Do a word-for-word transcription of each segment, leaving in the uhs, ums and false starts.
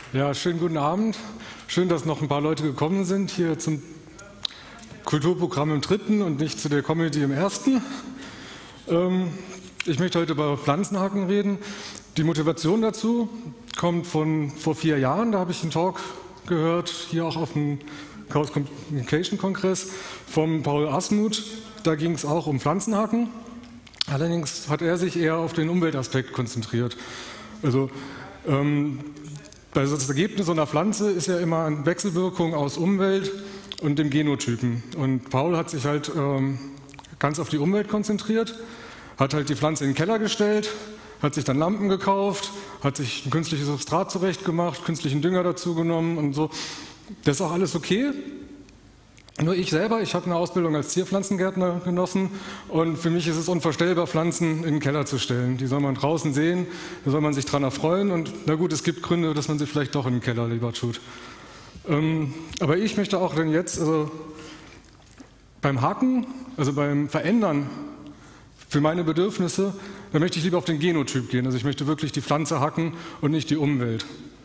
Ja, schönen guten Abend. Schön, dass noch ein paar Leute gekommen sind hier zum Kulturprogramm im dritten und nicht zu der Comedy im ersten. Ähm, ich möchte heute über Pflanzenhacken reden. Die Motivation dazu kommt von vor vier Jahren. Da habe ich einen Talk gehört, hier auch auf dem Chaos Communication Kongress von Paul Asmuth. Da ging es auch um Pflanzenhacken. Allerdings hat er sich eher auf den Umweltaspekt konzentriert. Also ähm, Also das Ergebnis einer Pflanze ist ja immer eine Wechselwirkung aus Umwelt und dem Genotypen. Und Paul hat sich halt ähm, ganz auf die Umwelt konzentriert, hat halt die Pflanze in den Keller gestellt, hat sich dann Lampen gekauft, hat sich ein künstliches Substrat zurechtgemacht, künstlichen Dünger dazu genommen und so. Das ist auch alles okay. Nur ich selber, ich habe eine Ausbildung als Zierpflanzengärtner genossen und für mich ist es unvorstellbar, Pflanzen in den Keller zu stellen. Die soll man draußen sehen, da soll man sich dran erfreuen und na gut, es gibt Gründe, dass man sie vielleicht doch in den Keller lieber tut. Ähm, aber ich möchte auch dann jetzt also beim Hacken, also beim Verändern für meine Bedürfnisse, da möchte ich lieber auf den Genotyp gehen. Also ich möchte wirklich die Pflanze hacken und nicht die Umwelt.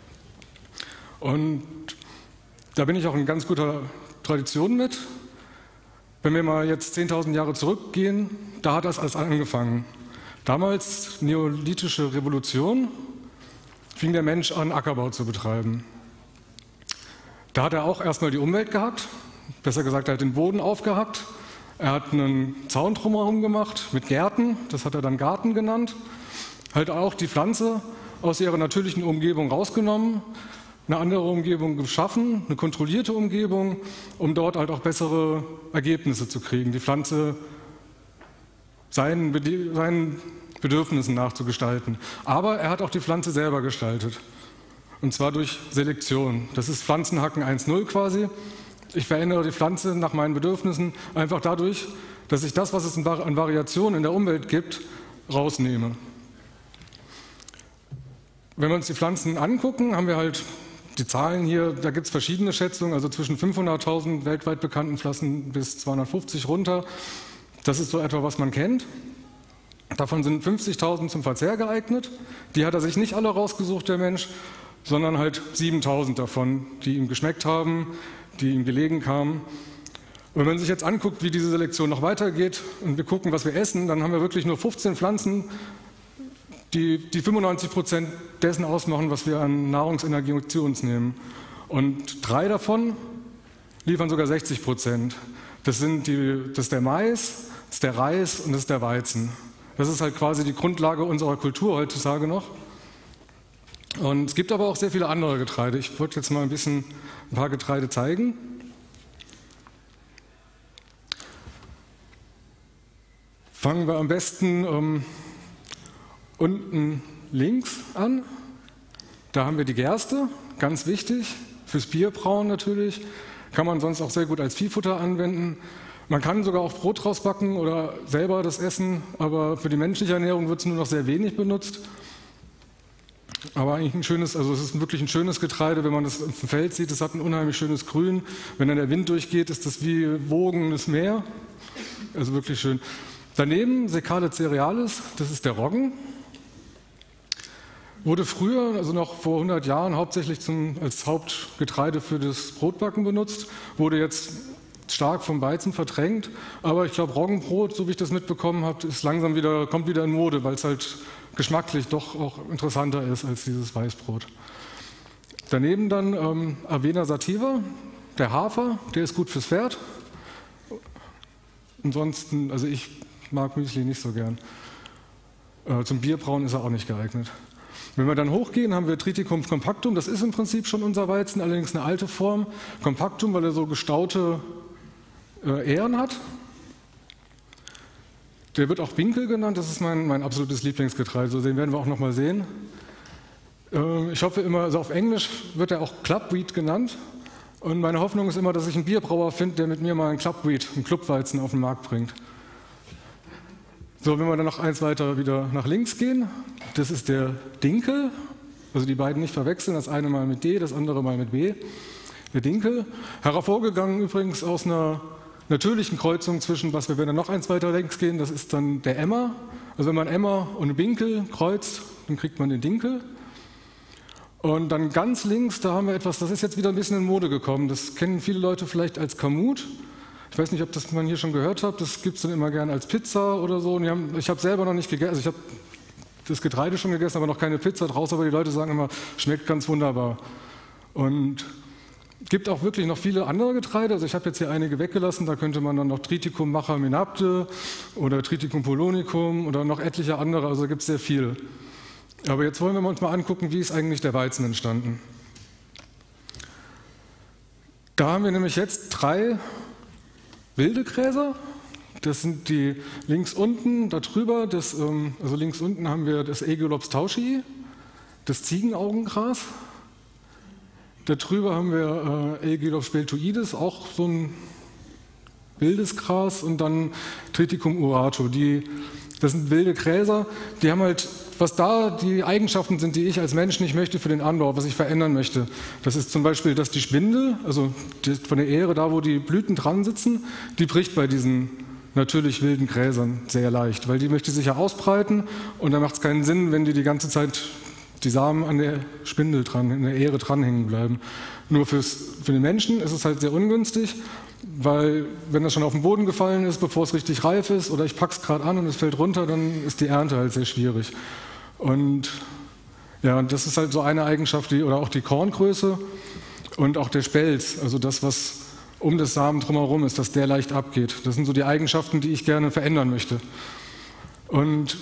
Und da bin ich auch ein ganz guter Tradition mit. Wenn wir mal jetzt zehntausend Jahre zurückgehen, da hat das alles angefangen. Damals, neolithische Revolution, fing der Mensch an, Ackerbau zu betreiben. Da hat er auch erstmal die Umwelt gehackt, besser gesagt, er hat den Boden aufgehackt, er hat einen Zaun drumherum gemacht mit Gärten, das hat er dann Garten genannt, halt auch die Pflanze aus ihrer natürlichen Umgebung rausgenommen, eine andere Umgebung geschaffen, eine kontrollierte Umgebung, um dort halt auch bessere Ergebnisse zu kriegen, die Pflanze seinen, seinen Bedürfnissen nachzugestalten. Aber er hat auch die Pflanze selber gestaltet, und zwar durch Selektion. Das ist Pflanzenhacken eins Punkt null quasi. Ich verändere die Pflanze nach meinen Bedürfnissen einfach dadurch, dass ich das, was es an Variationen in der Umwelt gibt, rausnehme. Wenn wir uns die Pflanzen angucken, haben wir halt die Zahlen hier, da gibt es verschiedene Schätzungen, also zwischen fünfhunderttausend weltweit bekannten Pflanzen bis zweihundertfünfzig runter. Das ist so etwa, was man kennt. Davon sind fünfzigtausend zum Verzehr geeignet. Die hat er sich nicht alle rausgesucht, der Mensch, sondern halt siebentausend davon, die ihm geschmeckt haben, die ihm gelegen kamen. Und wenn man sich jetzt anguckt, wie diese Selektion noch weitergeht und wir gucken, was wir essen, dann haben wir wirklich nur fünfzehn Pflanzen, die, die fünfundneunzig Prozent dessen ausmachen, was wir an Nahrungsenergie zu uns nehmen. Und drei davon liefern sogar sechzig Prozent. Das, sind die, das ist der Mais, das ist der Reis und das ist der Weizen. Das ist halt quasi die Grundlage unserer Kultur heutzutage noch. Und es gibt aber auch sehr viele andere Getreide. Ich wollte jetzt mal ein bisschen ein paar Getreide zeigen. Fangen wir am besten ähm, unten links an. Da haben wir die Gerste, ganz wichtig, fürs Bierbrauen natürlich. Kann man sonst auch sehr gut als Viehfutter anwenden. Man kann sogar auch Brot draus backen oder selber das essen, aber für die menschliche Ernährung wird es nur noch sehr wenig benutzt. Aber eigentlich ein schönes, also es ist wirklich ein schönes Getreide, wenn man das auf dem Feld sieht. Es hat ein unheimlich schönes Grün. Wenn dann der Wind durchgeht, ist das wie wogendes Meer. Also wirklich schön. Daneben Secale Cerealis, das ist der Roggen. Wurde früher, also noch vor hundert Jahren, hauptsächlich zum, als Hauptgetreide für das Brotbacken benutzt, wurde jetzt stark vom Weizen verdrängt. Aber ich glaube, Roggenbrot, so wie ich das mitbekommen habe, ist langsam wieder, kommt wieder in Mode, weil es halt geschmacklich doch auch interessanter ist als dieses Weißbrot. Daneben dann ähm, Avena sativa, der Hafer, der ist gut fürs Pferd. Ansonsten, also ich mag Müsli nicht so gern. Äh, zum Bierbrauen ist er auch nicht geeignet. Wenn wir dann hochgehen, haben wir Triticum compactum, das ist im Prinzip schon unser Weizen, allerdings eine alte Form. Compactum, weil er so gestaute äh, Ähren hat. Der wird auch Winkel genannt, das ist mein, mein absolutes Lieblingsgetreide, so den werden wir auch noch mal sehen. Äh, ich hoffe immer, also auf Englisch wird er auch Clubwheat genannt. Und meine Hoffnung ist immer, dass ich einen Bierbrauer finde, der mit mir mal einen Clubwheat, einen Clubweizen auf den Markt bringt. So, wenn wir dann noch eins weiter wieder nach links gehen, das ist der Dinkel, also die beiden nicht verwechseln, das eine mal mit D, das andere mal mit B. Der Dinkel, hervorgegangen übrigens aus einer natürlichen Kreuzung zwischen, was wir, wenn wir noch eins weiter links gehen, das ist dann der Emmer. Also wenn man Emmer und Winkel kreuzt, dann kriegt man den Dinkel. Und dann ganz links, da haben wir etwas, das ist jetzt wieder ein bisschen in Mode gekommen. Das kennen viele Leute vielleicht als Kamut. Ich weiß nicht, ob das man hier schon gehört hat. Das gibt es dann immer gerne als Pizza oder so. Und haben, ich habe selber noch nicht gegessen. Also ich habe das Getreide schon gegessen, aber noch keine Pizza draus. Aber die Leute sagen immer, schmeckt ganz wunderbar. Und es gibt auch wirklich noch viele andere Getreide. Also ich habe jetzt hier einige weggelassen. Da könnte man dann noch Triticum macha menapte oder Triticum polonicum oder noch etliche andere. Also gibt es sehr viel. Aber jetzt wollen wir uns mal angucken, wie ist eigentlich der Weizen entstanden. Da haben wir nämlich jetzt drei wilde Gräser. Das sind die links unten, da drüber, das, also links unten haben wir das Aegilops tauschii, das Ziegenaugengras. Da drüber haben wir äh, Aegilops speltoides, auch so ein wildes Gras, und dann Triticum urato. Die, das sind wilde Gräser, die haben halt, was da die Eigenschaften sind, die ich als Mensch nicht möchte für den Anbau, was ich verändern möchte. Das ist zum Beispiel, dass die Spindel, also die, von der Ähre, da wo die Blüten dran sitzen, die bricht bei diesen natürlich wilden Gräsern sehr leicht, weil die möchte sich ja ausbreiten und da macht es keinen Sinn, wenn die die ganze Zeit die Samen an der Spindel dran, in der Ähre dranhängen bleiben. Nur fürs, für den Menschen ist es halt sehr ungünstig, weil wenn das schon auf den Boden gefallen ist, bevor es richtig reif ist, oder ich packe es gerade an und es fällt runter, dann ist die Ernte halt sehr schwierig. Und ja, das ist halt so eine Eigenschaft, die, oder auch die Korngröße und auch der Spelz, also das, was um das Samen drumherum ist, dass der leicht abgeht. Das sind so die Eigenschaften, die ich gerne verändern möchte. Und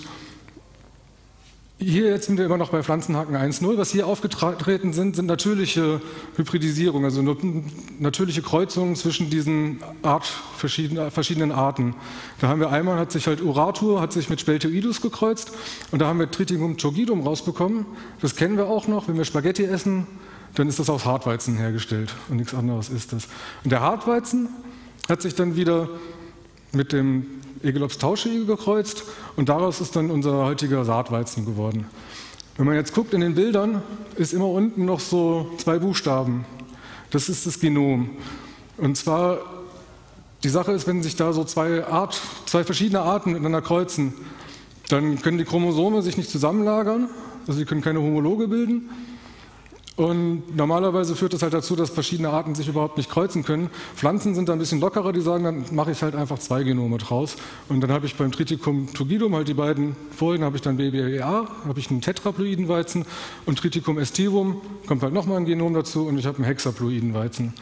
hier jetzt sind wir immer noch bei Pflanzenhaken eins Punkt null. Was hier aufgetreten sind, sind natürliche Hybridisierungen, also natürliche Kreuzungen zwischen diesen Art, verschiedenen, verschiedenen Arten. Da haben wir einmal, hat sich halt Uratur, hat sich mit Speltoidus gekreuzt, und da haben wir Triticum turgidum rausbekommen. Das kennen wir auch noch, wenn wir Spaghetti essen, dann ist das aus Hartweizen hergestellt und nichts anderes ist das. Und der Hartweizen hat sich dann wieder mit dem Aegilops tauschii gekreuzt, und daraus ist dann unser heutiger Saatweizen geworden. Wenn man jetzt guckt in den Bildern, ist immer unten noch so zwei Buchstaben. Das ist das Genom. Und zwar, die Sache ist, wenn sich da so zwei, Art, zwei verschiedene Arten miteinander kreuzen, dann können die Chromosome sich nicht zusammenlagern, also sie können keine Homologe bilden. Und normalerweise führt das halt dazu, dass verschiedene Arten sich überhaupt nicht kreuzen können. Pflanzen sind da ein bisschen lockerer, die sagen, dann mache ich halt einfach zwei Genome draus. Und dann habe ich beim Triticum turgidum halt die beiden Folien, habe ich dann B B E A, habe ich einen tetraploiden Weizen, und Triticum aestivum kommt halt nochmal ein Genom dazu, und ich habe einen hexaploiden Weizen.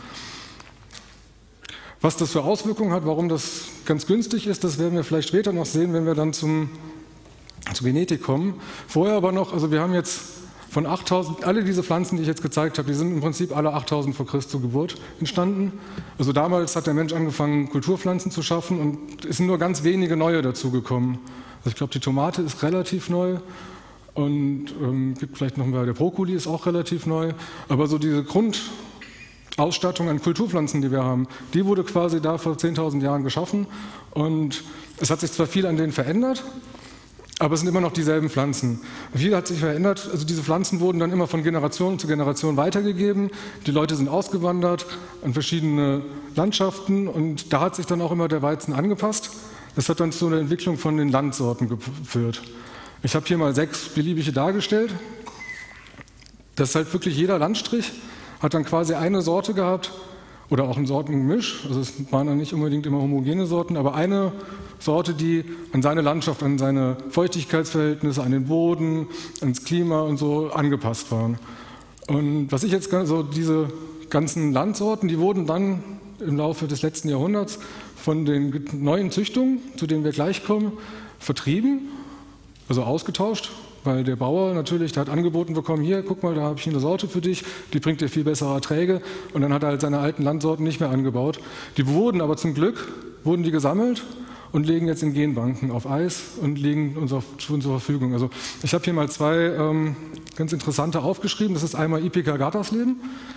Was das für Auswirkungen hat, warum das ganz günstig ist, das werden wir vielleicht später noch sehen, wenn wir dann zum, zur Genetik kommen. Vorher aber noch, also wir haben jetzt von achttausend, alle diese Pflanzen, die ich jetzt gezeigt habe, die sind im Prinzip alle achttausend vor Christi Geburt entstanden. Also damals hat der Mensch angefangen, Kulturpflanzen zu schaffen, und es sind nur ganz wenige neue dazugekommen. Also ich glaube, die Tomate ist relativ neu, und ähm, gibt vielleicht noch mal, der Brokkoli ist auch relativ neu. Aber so diese Grundausstattung an Kulturpflanzen, die wir haben, die wurde quasi da vor zehntausend Jahren geschaffen, und es hat sich zwar viel an denen verändert, aber es sind immer noch dieselben Pflanzen. Viel hat sich verändert, also diese Pflanzen wurden dann immer von Generation zu Generation weitergegeben. Die Leute sind ausgewandert an verschiedene Landschaften, und da hat sich dann auch immer der Weizen angepasst. Das hat dann zu einer Entwicklung von den Landsorten geführt. Ich habe hier mal sechs beliebige dargestellt. Das ist halt wirklich jeder Landstrich hat dann quasi eine Sorte gehabt, oder auch ein Sortengemisch, also es waren dann nicht unbedingt immer homogene Sorten, aber eine Sorte, die an seine Landschaft, an seine Feuchtigkeitsverhältnisse, an den Boden, ans Klima und so angepasst waren. Und was ich jetzt, so diese ganzen Landsorten, die wurden dann im Laufe des letzten Jahrhunderts von den neuen Züchtungen, zu denen wir gleich kommen, vertrieben, also ausgetauscht. Weil der Bauer natürlich, der hat angeboten bekommen, hier, guck mal, da habe ich eine Sorte für dich, die bringt dir viel bessere Erträge. Und dann hat er halt seine alten Landsorten nicht mehr angebaut. Die wurden aber zum Glück, wurden die gesammelt und liegen jetzt in Genbanken auf Eis und liegen uns auf, zur Verfügung. Also ich habe hier mal zwei ähm, ganz interessante aufgeschrieben. Das ist einmal Ipeca gattersleben.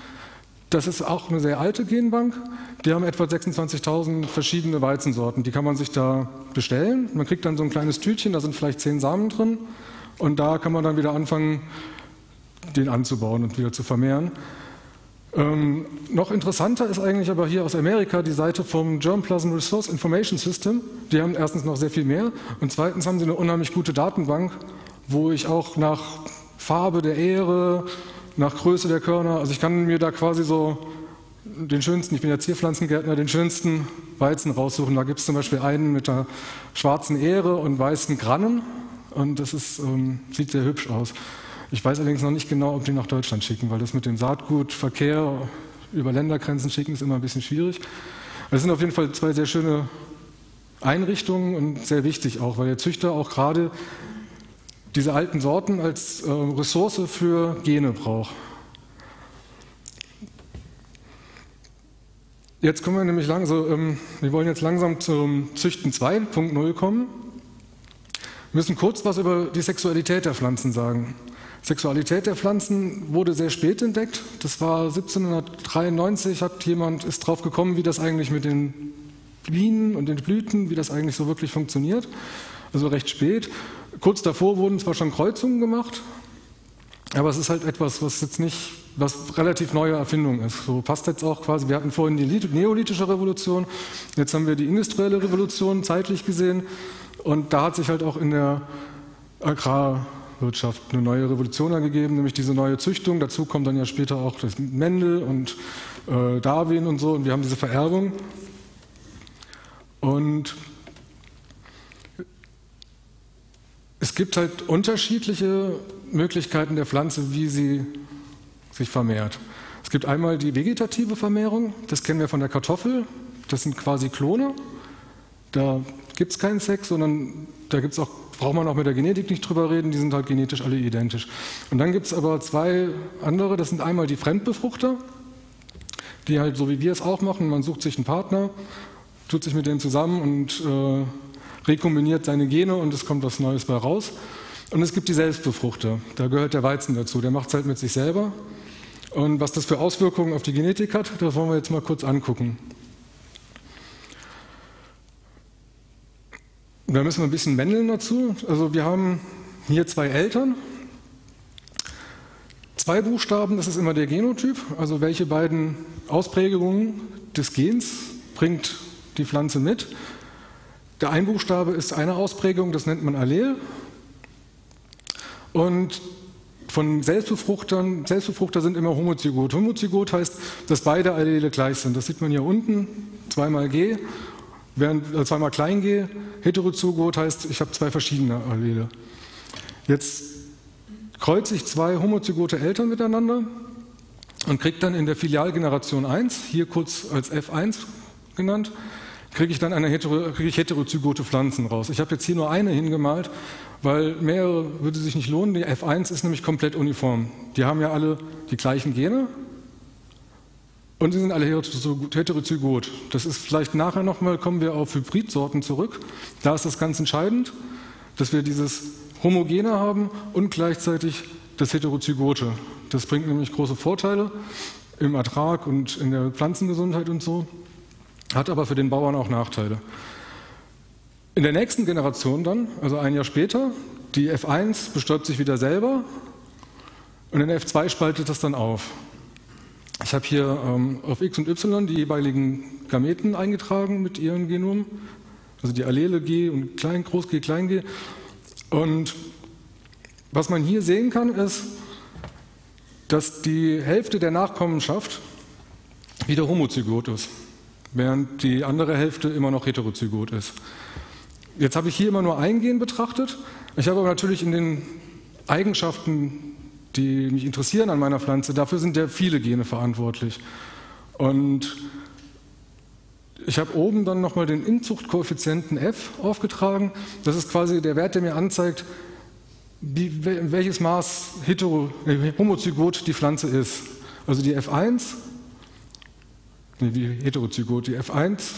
Das ist auch eine sehr alte Genbank. Die haben etwa sechsundzwanzigtausend verschiedene Weizensorten. Die kann man sich da bestellen. Man kriegt dann so ein kleines Tütchen, da sind vielleicht zehn Samen drin. Und da kann man dann wieder anfangen, den anzubauen und wieder zu vermehren. Ähm, noch interessanter ist eigentlich aber hier aus Amerika die Seite vom Germplasm Resource Information System. Die haben erstens noch sehr viel mehr, und zweitens haben sie eine unheimlich gute Datenbank, wo ich auch nach Farbe der Ähre, nach Größe der Körner. Also ich kann mir da quasi so den schönsten, ich bin ja Zierpflanzengärtner, den schönsten Weizen raussuchen. Da gibt es zum Beispiel einen mit einer schwarzen Ähre und weißen Grannen und das ist, ähm, sieht sehr hübsch aus. Ich weiß allerdings noch nicht genau, ob die nach Deutschland schicken, weil das mit dem Saatgutverkehr über Ländergrenzen schicken ist immer ein bisschen schwierig. Das sind auf jeden Fall zwei sehr schöne Einrichtungen und sehr wichtig auch, weil der Züchter auch gerade diese alten Sorten als äh, Ressource für Gene braucht. Jetzt kommen wir nämlich langsam, ähm, wir wollen jetzt langsam zum Züchten zwei Punkt null kommen. Wir müssen kurz was über die Sexualität der Pflanzen sagen. Sexualität der Pflanzen wurde sehr spät entdeckt. Das war siebzehnhundertdreiundneunzig, hat jemand, ist drauf gekommen, wie das eigentlich mit den Bienen und den Blüten, wie das eigentlich so wirklich funktioniert. Also recht spät. Kurz davor wurden zwar schon Kreuzungen gemacht, aber es ist halt etwas, was jetzt nicht, was relativ neue Erfindung ist. So passt jetzt auch quasi, wir hatten vorhin die neolithische Revolution, jetzt haben wir die industrielle Revolution zeitlich gesehen und da hat sich halt auch in der Agrarwirtschaft eine neue Revolution ergeben, nämlich diese neue Züchtung. Dazu kommt dann ja später auch das Mendel und äh, Darwin und so und wir haben diese Vererbung. Und es gibt halt unterschiedliche Möglichkeiten der Pflanze, wie sie sich vermehrt. Es gibt einmal die vegetative Vermehrung, das kennen wir von der Kartoffel, das sind quasi Klone. Da gibt es keinen Sex, sondern da gibt's auch, braucht man auch mit der Genetik nicht drüber reden, die sind halt genetisch alle identisch. Und dann gibt es aber zwei andere, das sind einmal die Fremdbefruchter, die halt so wie wir es auch machen, man sucht sich einen Partner, tut sich mit dem zusammen und äh, rekombiniert seine Gene und es kommt was Neues bei raus. Und es gibt die Selbstbefruchter, da gehört der Weizen dazu, der macht es halt mit sich selber. Und was das für Auswirkungen auf die Genetik hat, das wollen wir jetzt mal kurz angucken. Da müssen wir ein bisschen mändeln dazu. Also wir haben hier zwei Eltern. Zwei Buchstaben, das ist immer der Genotyp, also welche beiden Ausprägungen des Gens bringt die Pflanze mit. Der Einbuchstabe ist eine Ausprägung, das nennt man Allel. Und von Selbstbefruchtern, Selbstbefruchter sind immer homozygot. Homozygot heißt, dass beide Allele gleich sind. Das sieht man hier unten, zweimal G, während, äh, zweimal klein G. Heterozygot heißt, ich habe zwei verschiedene Allele. Jetzt kreuze ich zwei homozygote Eltern miteinander und kriege dann in der Filialgeneration eins, hier kurz als F eins genannt, kriege ich dann eine hetero, kriege ich heterozygote Pflanzen raus. Ich habe jetzt hier nur eine hingemalt, weil mehrere würde sich nicht lohnen. Die F eins ist nämlich komplett uniform. Die haben ja alle die gleichen Gene und sie sind alle heterozygot. Das ist vielleicht nachher nochmal, kommen wir auf Hybridsorten zurück. Da ist das ganz entscheidend, dass wir dieses Homogene haben und gleichzeitig das Heterozygote. Das bringt nämlich große Vorteile im Ertrag und in der Pflanzengesundheit und so. Hat aber für den Bauern auch Nachteile. In der nächsten Generation dann, also ein Jahr später, die F eins bestäubt sich wieder selber und in der F zwei spaltet das dann auf. Ich habe hier ähm, auf X und Y die jeweiligen Gameten eingetragen mit ihren Genomen, also die Allele G und Klein, Groß G, Klein G. Und was man hier sehen kann, ist, dass die Hälfte der Nachkommenschaft wieder homozygot ist, während die andere Hälfte immer noch heterozygot ist. Jetzt habe ich hier immer nur ein Gen betrachtet. Ich habe aber natürlich in den Eigenschaften, die mich interessieren an meiner Pflanze, dafür sind ja viele Gene verantwortlich. Und ich habe oben dann nochmal den Inzuchtkoeffizienten F aufgetragen. Das ist quasi der Wert, der mir anzeigt, wie, welches Maß hetero, äh, homozygot die Pflanze ist. Also die F eins, nee, wie heterozygot, die F eins,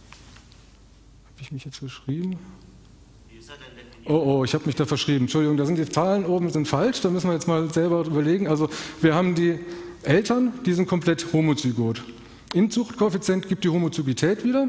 habe ich mich jetzt verschrieben? Wie ist er denn definiert? Oh, oh, ich habe mich da verschrieben. Entschuldigung, da sind die Zahlen oben sind falsch, da müssen wir jetzt mal selber überlegen. Also wir haben die Eltern, die sind komplett homozygot. Inzuchtkoeffizient gibt die Homozygität wieder.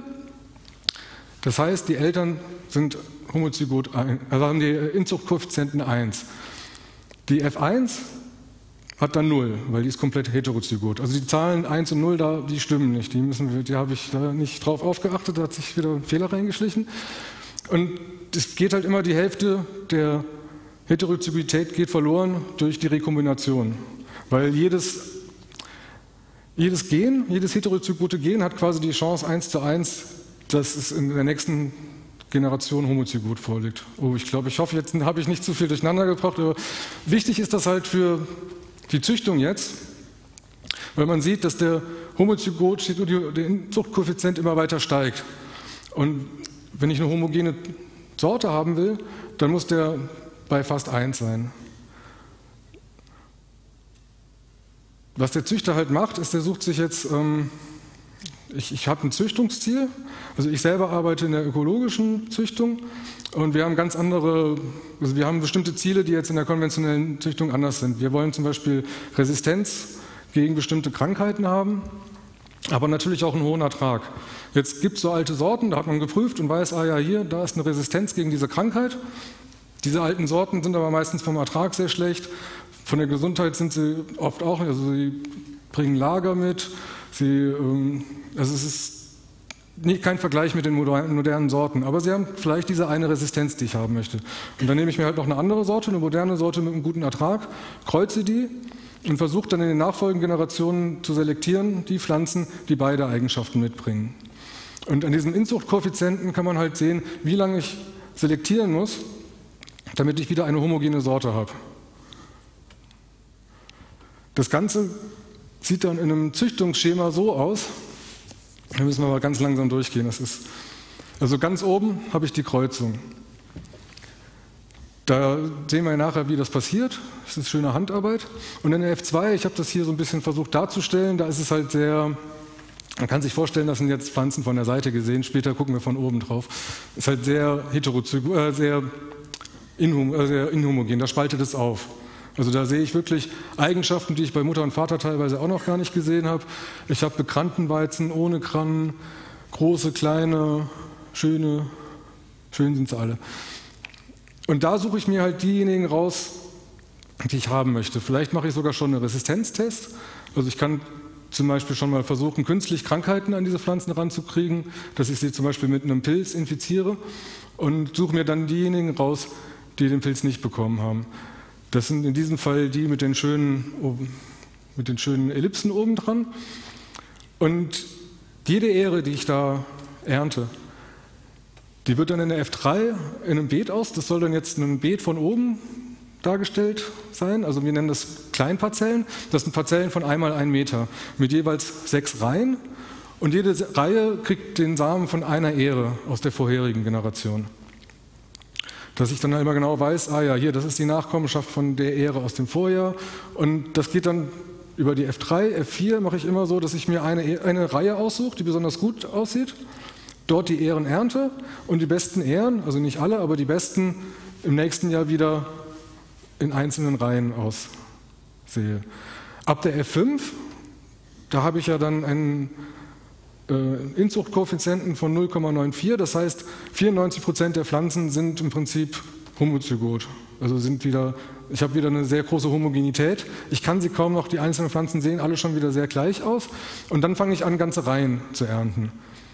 Das heißt, die Eltern sind homozygot, also haben die Inzuchtkoeffizienten eins. Die F eins hat dann null, weil die ist komplett heterozygot. Also die Zahlen eins und null, da, die stimmen nicht. Die, müssen wir, die habe ich da nicht drauf aufgeachtet, da hat sich wieder ein Fehler reingeschlichen. Und es geht halt immer die Hälfte der Heterozygität geht verloren durch die Rekombination. Weil jedes, jedes Gen, jedes heterozygote Gen hat quasi die Chance eins zu eins, dass es in der nächsten Generation homozygot vorliegt. Oh, ich glaube, ich hoffe, jetzt habe ich nicht zu viel durcheinander gebracht, aber wichtig ist das halt für die Züchtung jetzt, weil man sieht, dass der Homozygot, der Inzuchtkoeffizient immer weiter steigt. Und wenn ich eine homogene Sorte haben will, dann muss der bei fast eins sein. Was der Züchter halt macht, ist, der sucht sich jetzt, ähm, ich, ich habe ein Züchtungsziel, also ich selber arbeite in der ökologischen Züchtung und wir haben ganz andere, also wir haben bestimmte Ziele, die jetzt in der konventionellen Züchtung anders sind. Wir wollen zum Beispiel Resistenz gegen bestimmte Krankheiten haben, aber natürlich auch einen hohen Ertrag. Jetzt gibt es so alte Sorten, da hat man geprüft und weiß, ah ja, hier, da ist eine Resistenz gegen diese Krankheit. Diese alten Sorten sind aber meistens vom Ertrag sehr schlecht. Von der Gesundheit sind sie oft auch, also sie bringen Lager mit. Sie, ähm, also es ist nicht, kein Vergleich mit den modernen Sorten, aber sie haben vielleicht diese eine Resistenz, die ich haben möchte. Und dann nehme ich mir halt noch eine andere Sorte, eine moderne Sorte mit einem guten Ertrag, kreuze die und versuche dann in den nachfolgenden Generationen zu selektieren, die Pflanzen, die beide Eigenschaften mitbringen. Und an diesem Inzuchtkoeffizienten kann man halt sehen, wie lange ich selektieren muss, damit ich wieder eine homogene Sorte habe. Das Ganze sieht dann in einem Züchtungsschema so aus, da müssen wir mal ganz langsam durchgehen. Das ist, also ganz oben habe ich die Kreuzung. Da sehen wir nachher, wie das passiert. Das ist schöne Handarbeit. Und in der F zwei, ich habe das hier so ein bisschen versucht darzustellen, da ist es halt sehr, man kann sich vorstellen, das sind jetzt Pflanzen von der Seite gesehen, später gucken wir von oben drauf. Ist halt sehr heterozyg, äh, sehr, inhom, äh, sehr inhomogen, da spaltet es auf. Also da sehe ich wirklich Eigenschaften, die ich bei Mutter und Vater teilweise auch noch gar nicht gesehen habe. Ich habe bekannten Weizen ohne Krannen, große, kleine, schöne, schön sind sie alle. Und da suche ich mir halt diejenigen raus, die ich haben möchte. Vielleicht mache ich sogar schon einen Resistenztest. Also ich kann zum Beispiel schon mal versuchen, künstlich Krankheiten an diese Pflanzen ranzukriegen, dass ich sie zum Beispiel mit einem Pilz infiziere und suche mir dann diejenigen raus, die den Pilz nicht bekommen haben. Das sind in diesem Fall die mit den schönen, mit den schönen Ellipsen oben dran. Und jede Ähre, die ich da ernte, die wird dann in der F drei in einem Beet aus. Das soll dann jetzt ein Beet von oben dargestellt sein. Also wir nennen das Kleinparzellen. Das sind Parzellen von einmal ein Meter mit jeweils sechs Reihen. Und jede Reihe kriegt den Samen von einer Ähre aus der vorherigen Generation. Dass ich dann immer genau weiß, ah ja, hier, das ist die Nachkommenschaft von der Ähre aus dem Vorjahr. Und das geht dann über die F drei, F vier mache ich immer so, dass ich mir eine, eine Reihe aussuche, die besonders gut aussieht, dort die Ähren ernte und die besten Ähren, also nicht alle, aber die besten im nächsten Jahr wieder in einzelnen Reihen aussehe. Ab der F fünf, da habe ich ja dann einen äh, Inzuchtkoeffizienten von null Komma vierundneunzig, das heißt vierundneunzig Prozent der Pflanzen sind im Prinzip homozygot. Also sind wieder, ich habe wieder eine sehr große Homogenität. Ich kann sie kaum noch, die einzelnen Pflanzen sehen alle schon wieder sehr gleich aus. Und dann fange ich an, ganze Reihen zu ernten.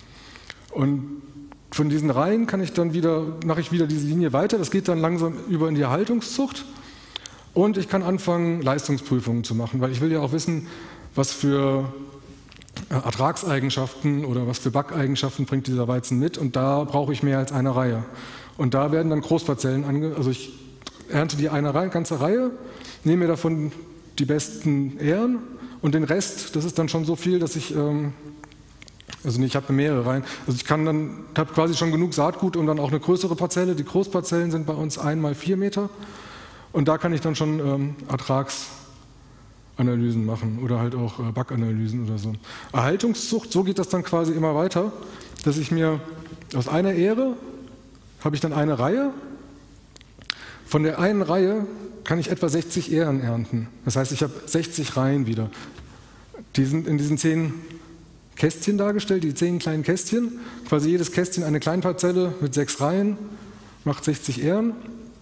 Und von diesen Reihen kann ich dann wieder, mache ich wieder diese Linie weiter. Das geht dann langsam über in die Erhaltungszucht. Und ich kann anfangen, Leistungsprüfungen zu machen, weil ich will ja auch wissen, was für Ertragseigenschaften oder was für Backeigenschaften bringt dieser Weizen mit. Und da brauche ich mehr als eine Reihe. Und da werden dann Großparzellen ange... Also ich ernte die eine Reihe, ganze Reihe, nehme mir davon die besten Ähren und den Rest, das ist dann schon so viel, dass ich... Ähm, Also ich habe mehrere Reihen. Also ich kann dann, habe quasi schon genug Saatgut und dann auch eine größere Parzelle. Die Großparzellen sind bei uns ein mal vier Meter. Und da kann ich dann schon ähm, Ertragsanalysen machen oder halt auch äh, Backanalysen oder so. Erhaltungszucht, so geht das dann quasi immer weiter, dass ich mir aus einer Ähre habe ich dann eine Reihe. Von der einen Reihe kann ich etwa sechzig Ähren ernten. Das heißt, ich habe sechzig Reihen wieder. Die sind in diesen zehn Kästchen dargestellt, die zehn kleinen Kästchen. Quasi jedes Kästchen eine Kleinparzelle mit sechs Reihen, macht sechzig Ähren.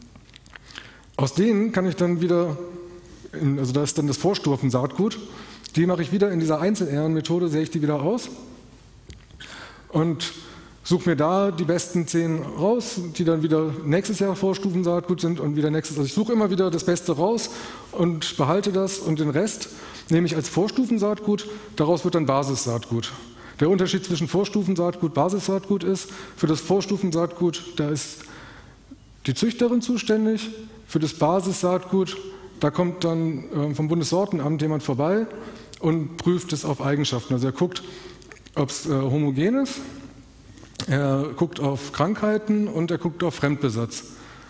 Aus denen kann ich dann wieder, also da ist dann das Vorstufensaatgut, die mache ich wieder in dieser Einzelährenmethode, sähe ich die wieder aus. Und suche mir da die besten zehn raus, die dann wieder nächstes Jahr Vorstufensaatgut sind und wieder nächstes. Also ich suche immer wieder das Beste raus und behalte das und den Rest nehme ich als Vorstufensaatgut, daraus wird dann Basissaatgut. Der Unterschied zwischen Vorstufensaatgut und Basissaatgut ist, für das Vorstufensaatgut, da ist die Züchterin zuständig, für das Basissaatgut, da kommt dann äh, vom Bundessortenamt jemand vorbei und prüft es auf Eigenschaften. Also er guckt, ob es äh, homogen ist, er guckt auf Krankheiten und er guckt auf Fremdbesatz.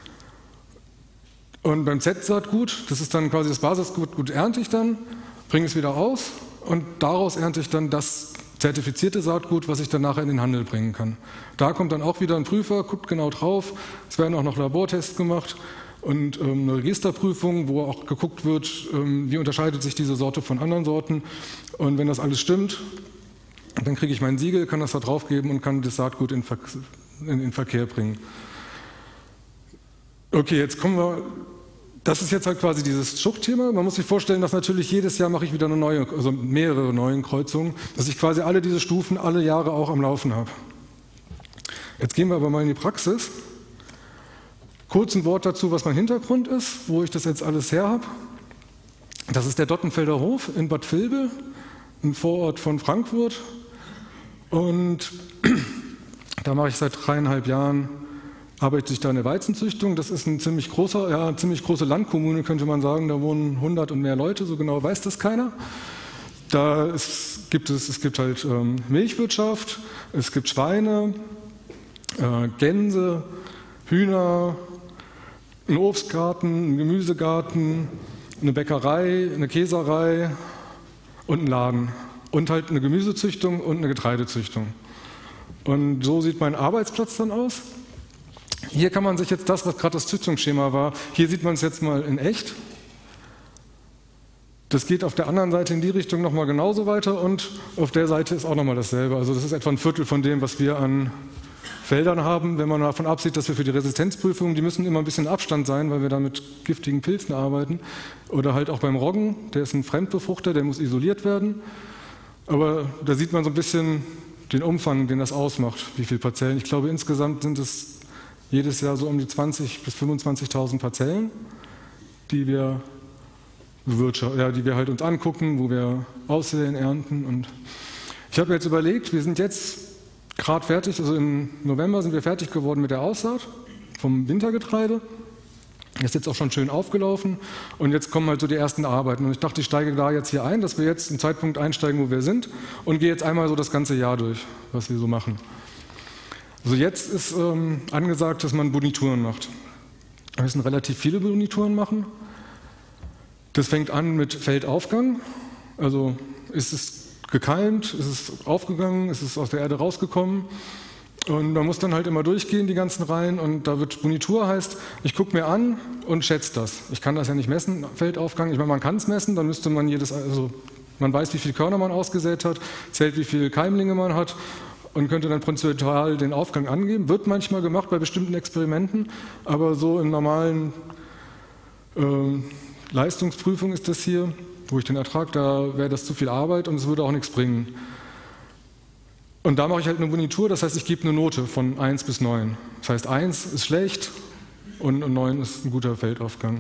Und beim Z-Saatgut, das ist dann quasi das Basissaatgut, gut ernte ich dann, bringe es wieder aus und daraus ernte ich dann das zertifizierte Saatgut, was ich dann nachher in den Handel bringen kann. Da kommt dann auch wieder ein Prüfer, guckt genau drauf, es werden auch noch Labortests gemacht und ähm, eine Registerprüfung, wo auch geguckt wird, ähm, wie unterscheidet sich diese Sorte von anderen Sorten. Und wenn das alles stimmt, dann kriege ich mein Siegel, kann das da drauf geben und kann das Saatgut in, Ver in den Verkehr bringen. Okay, jetzt kommen wir, das ist jetzt halt quasi dieses Schuchtthema. Man muss sich vorstellen, dass natürlich jedes Jahr mache ich wieder eine neue, also mehrere neue Kreuzungen, dass ich quasi alle diese Stufen alle Jahre auch am Laufen habe. Jetzt gehen wir aber mal in die Praxis. Kurz ein Wort dazu, was mein Hintergrund ist, wo ich das jetzt alles her habe. Das ist der Dottenfelder Hof in Bad Vilbel, ein Vorort von Frankfurt. Und da mache ich seit dreieinhalb Jahren, arbeite ich da in der Weizenzüchtung. Das ist ein ziemlich großer, ja, eine ziemlich große Landkommune, könnte man sagen. Da wohnen hundert und mehr Leute, so genau weiß das keiner. Da ist, gibt es, es gibt halt ähm, Milchwirtschaft, es gibt Schweine, äh, Gänse, Hühner, einen Obstgarten, einen Gemüsegarten, eine Bäckerei, eine Käserei und einen Laden. Und halt eine Gemüsezüchtung und eine Getreidezüchtung. Und so sieht mein Arbeitsplatz dann aus. Hier kann man sich jetzt das, was gerade das Züchtungsschema war, hier sieht man es jetzt mal in echt. Das geht auf der anderen Seite in die Richtung nochmal genauso weiter und auf der Seite ist auch nochmal dasselbe. Also das ist etwa ein Viertel von dem, was wir an Feldern haben. Wenn man davon absieht, dass wir für die Resistenzprüfung, die müssen immer ein bisschen Abstand sein, weil wir da mit giftigen Pilzen arbeiten. Oder halt auch beim Roggen, der ist ein Fremdbefruchter, der muss isoliert werden. Aber da sieht man so ein bisschen den Umfang, den das ausmacht, wie viele Parzellen. Ich glaube, insgesamt sind es jedes Jahr so um die zwanzigtausend bis fünfundzwanzigtausend Parzellen, die wir, ja, die wir halt uns angucken, wo wir aussehen, ernten. Und ich habe jetzt überlegt, wir sind jetzt gerade fertig, also im November sind wir fertig geworden mit der Aussaat vom Wintergetreide. Ist jetzt auch schon schön aufgelaufen und jetzt kommen halt so die ersten Arbeiten. Und ich dachte, ich steige da jetzt hier ein, dass wir jetzt einen Zeitpunkt einsteigen, wo wir sind und gehe jetzt einmal so das ganze Jahr durch, was wir so machen. Also jetzt ist ähm, angesagt, dass man Bonituren macht. Wir müssen relativ viele Bonituren machen. Das fängt an mit Feldaufgang. Also ist es gekeimt, ist es aufgegangen, ist es aus der Erde rausgekommen. Und man muss dann halt immer durchgehen, die ganzen Reihen. Und da wird Bonitur, heißt, ich gucke mir an und schätze das. Ich kann das ja nicht messen, Feldaufgang. Ich meine, man kann es messen, dann müsste man jedes, also man weiß, wie viele Körner man ausgesät hat, zählt, wie viele Keimlinge man hat und könnte dann prozentual den Aufgang angeben. Wird manchmal gemacht bei bestimmten Experimenten, aber so in normalen äh, Leistungsprüfungen ist das hier, wo ich den Ertrag, da wäre das zu viel Arbeit und es würde auch nichts bringen. Und da mache ich halt eine Bonitur, das heißt, ich gebe eine Note von eins bis neun. Das heißt, eins ist schlecht und neun ist ein guter Feldaufgang.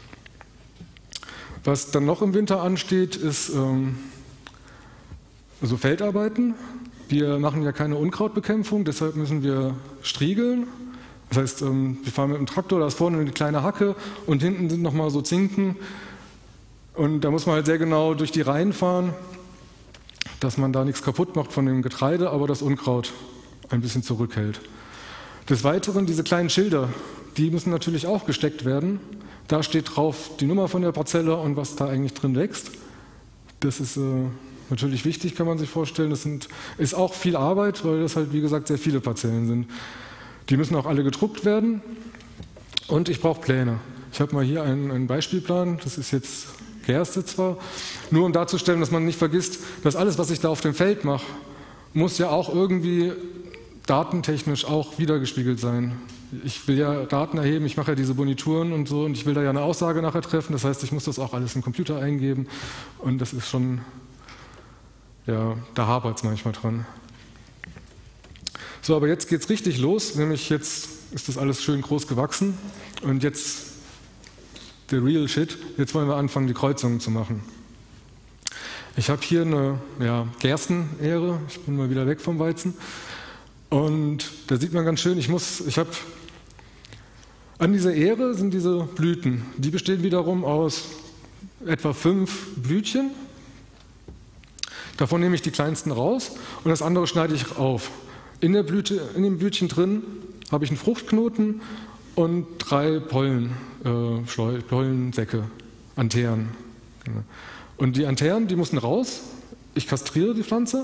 Was dann noch im Winter ansteht, ist ähm, also Feldarbeiten. Wir machen ja keine Unkrautbekämpfung, deshalb müssen wir striegeln. Das heißt, ähm, wir fahren mit dem Traktor, da ist vorne eine kleine Hacke und hinten sind nochmal so Zinken. Und da muss man halt sehr genau durch die Reihen fahren, dass man da nichts kaputt macht von dem Getreide, aber das Unkraut ein bisschen zurückhält. Des Weiteren, diese kleinen Schilder, die müssen natürlich auch gesteckt werden. Da steht drauf die Nummer von der Parzelle und was da eigentlich drin wächst. Das ist äh, natürlich wichtig, kann man sich vorstellen. Das sind, ist auch viel Arbeit, weil das halt, wie gesagt, sehr viele Parzellen sind. Die müssen auch alle gedruckt werden und ich brauche Pläne. Ich habe mal hier einen, einen Beispielplan, das ist jetzt Gerste zwar, nur um darzustellen, dass man nicht vergisst, dass alles, was ich da auf dem Feld mache, muss ja auch irgendwie datentechnisch auch wiedergespiegelt sein. Ich will ja Daten erheben, ich mache ja diese Bonituren und so und ich will da ja eine Aussage nachher treffen, das heißt, ich muss das auch alles im Computer eingeben und das ist schon, ja, da hapert es manchmal dran. So, aber jetzt geht es richtig los, nämlich jetzt ist das alles schön groß gewachsen und jetzt der real shit, jetzt wollen wir anfangen, die Kreuzungen zu machen. Ich habe hier eine ja, Gerstenähre, ich bin mal wieder weg vom Weizen und da sieht man ganz schön, ich muss, ich habe, an dieser Ähre sind diese Blüten, die bestehen wiederum aus etwa fünf Blütchen, davon nehme ich die kleinsten raus und das andere schneide ich auf. In der Blüte, in dem Blütchen drin habe ich einen Fruchtknoten und drei Pollen, äh, Pollensäcke, Antheren. Und die Antheren, die müssen raus. Ich kastriere die Pflanze.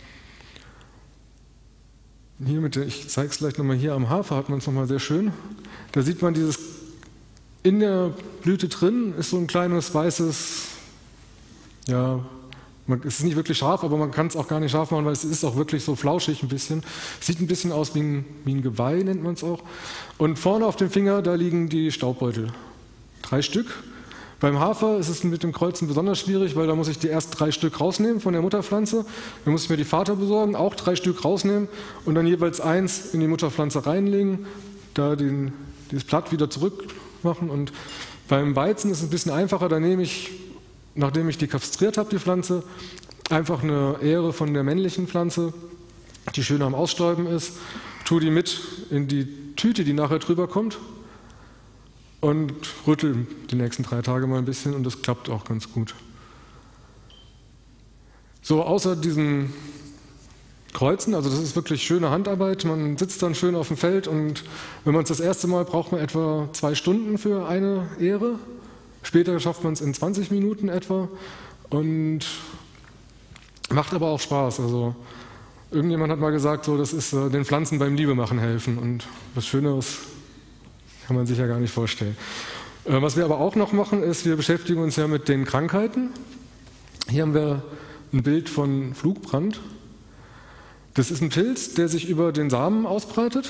Hier mit der, ich zeige es gleich nochmal, hier am Hafer hat man es nochmal sehr schön. Da sieht man dieses, in der Blüte drin ist so ein kleines weißes, ja, es ist nicht wirklich scharf, aber man kann es auch gar nicht scharf machen, weil es ist auch wirklich so flauschig ein bisschen. Sieht ein bisschen aus wie ein, wie ein Geweih, nennt man es auch. Und vorne auf dem Finger, da liegen die Staubbeutel. Drei Stück. Beim Hafer ist es mit dem Kreuzen besonders schwierig, weil da muss ich die erst drei Stück rausnehmen von der Mutterpflanze. Dann muss ich mir die Vater besorgen, auch drei Stück rausnehmen und dann jeweils eins in die Mutterpflanze reinlegen, da den, dieses Blatt wieder zurück machen. Und beim Weizen ist es ein bisschen einfacher, da nehme ich, nachdem ich die kastriert habe, die Pflanze, einfach eine Ähre von der männlichen Pflanze, die schön am Ausstäuben ist, tue die mit in die Tüte, die nachher drüber kommt und rüttel die nächsten drei Tage mal ein bisschen und das klappt auch ganz gut. So, außer diesen Kreuzen, also das ist wirklich schöne Handarbeit, man sitzt dann schön auf dem Feld und wenn man es das erste Mal braucht man etwa zwei Stunden für eine Ähre. Später schafft man es in zwanzig Minuten etwa und macht aber auch Spaß. Also irgendjemand hat mal gesagt, so, das ist äh, den Pflanzen beim Liebemachen helfen und was Schöneres kann man sich ja gar nicht vorstellen. Äh, was wir aber auch noch machen, ist, wir beschäftigen uns ja mit den Krankheiten. Hier haben wir ein Bild von Flugbrand. Das ist ein Pilz, der sich über den Samen ausbreitet.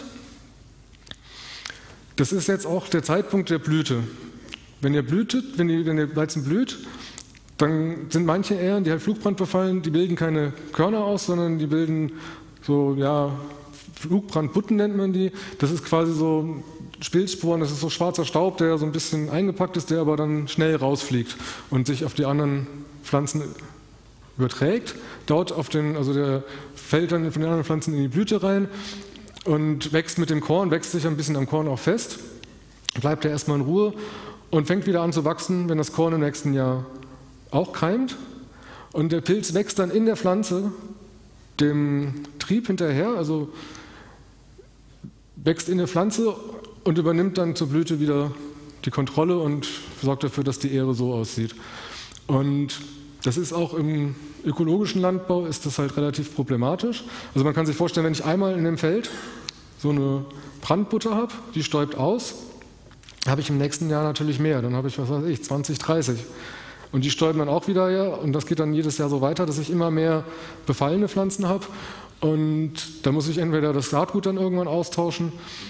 Das ist jetzt auch der Zeitpunkt der Blüte. Wenn ihr blühtet, wenn, die, wenn der Weizen blüht, dann sind manche Ähren, die halt Flugbrand befallen, die bilden keine Körner aus, sondern die bilden so, ja, Flugbrandbutten nennt man die. Das ist quasi so Spilzsporen, das ist so schwarzer Staub, der so ein bisschen eingepackt ist, der aber dann schnell rausfliegt und sich auf die anderen Pflanzen überträgt. Dort auf den, also der fällt dann von den anderen Pflanzen in die Blüte rein und wächst mit dem Korn, wächst sich ein bisschen am Korn auch fest, bleibt er erstmal in Ruhe und fängt wieder an zu wachsen, wenn das Korn im nächsten Jahr auch keimt. Und der Pilz wächst dann in der Pflanze dem Trieb hinterher, also wächst in der Pflanze und übernimmt dann zur Blüte wieder die Kontrolle und sorgt dafür, dass die Ähre so aussieht. Und das ist auch im ökologischen Landbau ist das halt relativ problematisch. Also man kann sich vorstellen, wenn ich einmal in dem Feld so eine Brandbutter habe, die stäubt aus, habe ich im nächsten Jahr natürlich mehr. Dann habe ich, was weiß ich, zwanzig, dreißig. Und die stäuben dann auch wieder her und das geht dann jedes Jahr so weiter, dass ich immer mehr befallene Pflanzen habe. Und da muss ich entweder das Saatgut dann irgendwann austauschen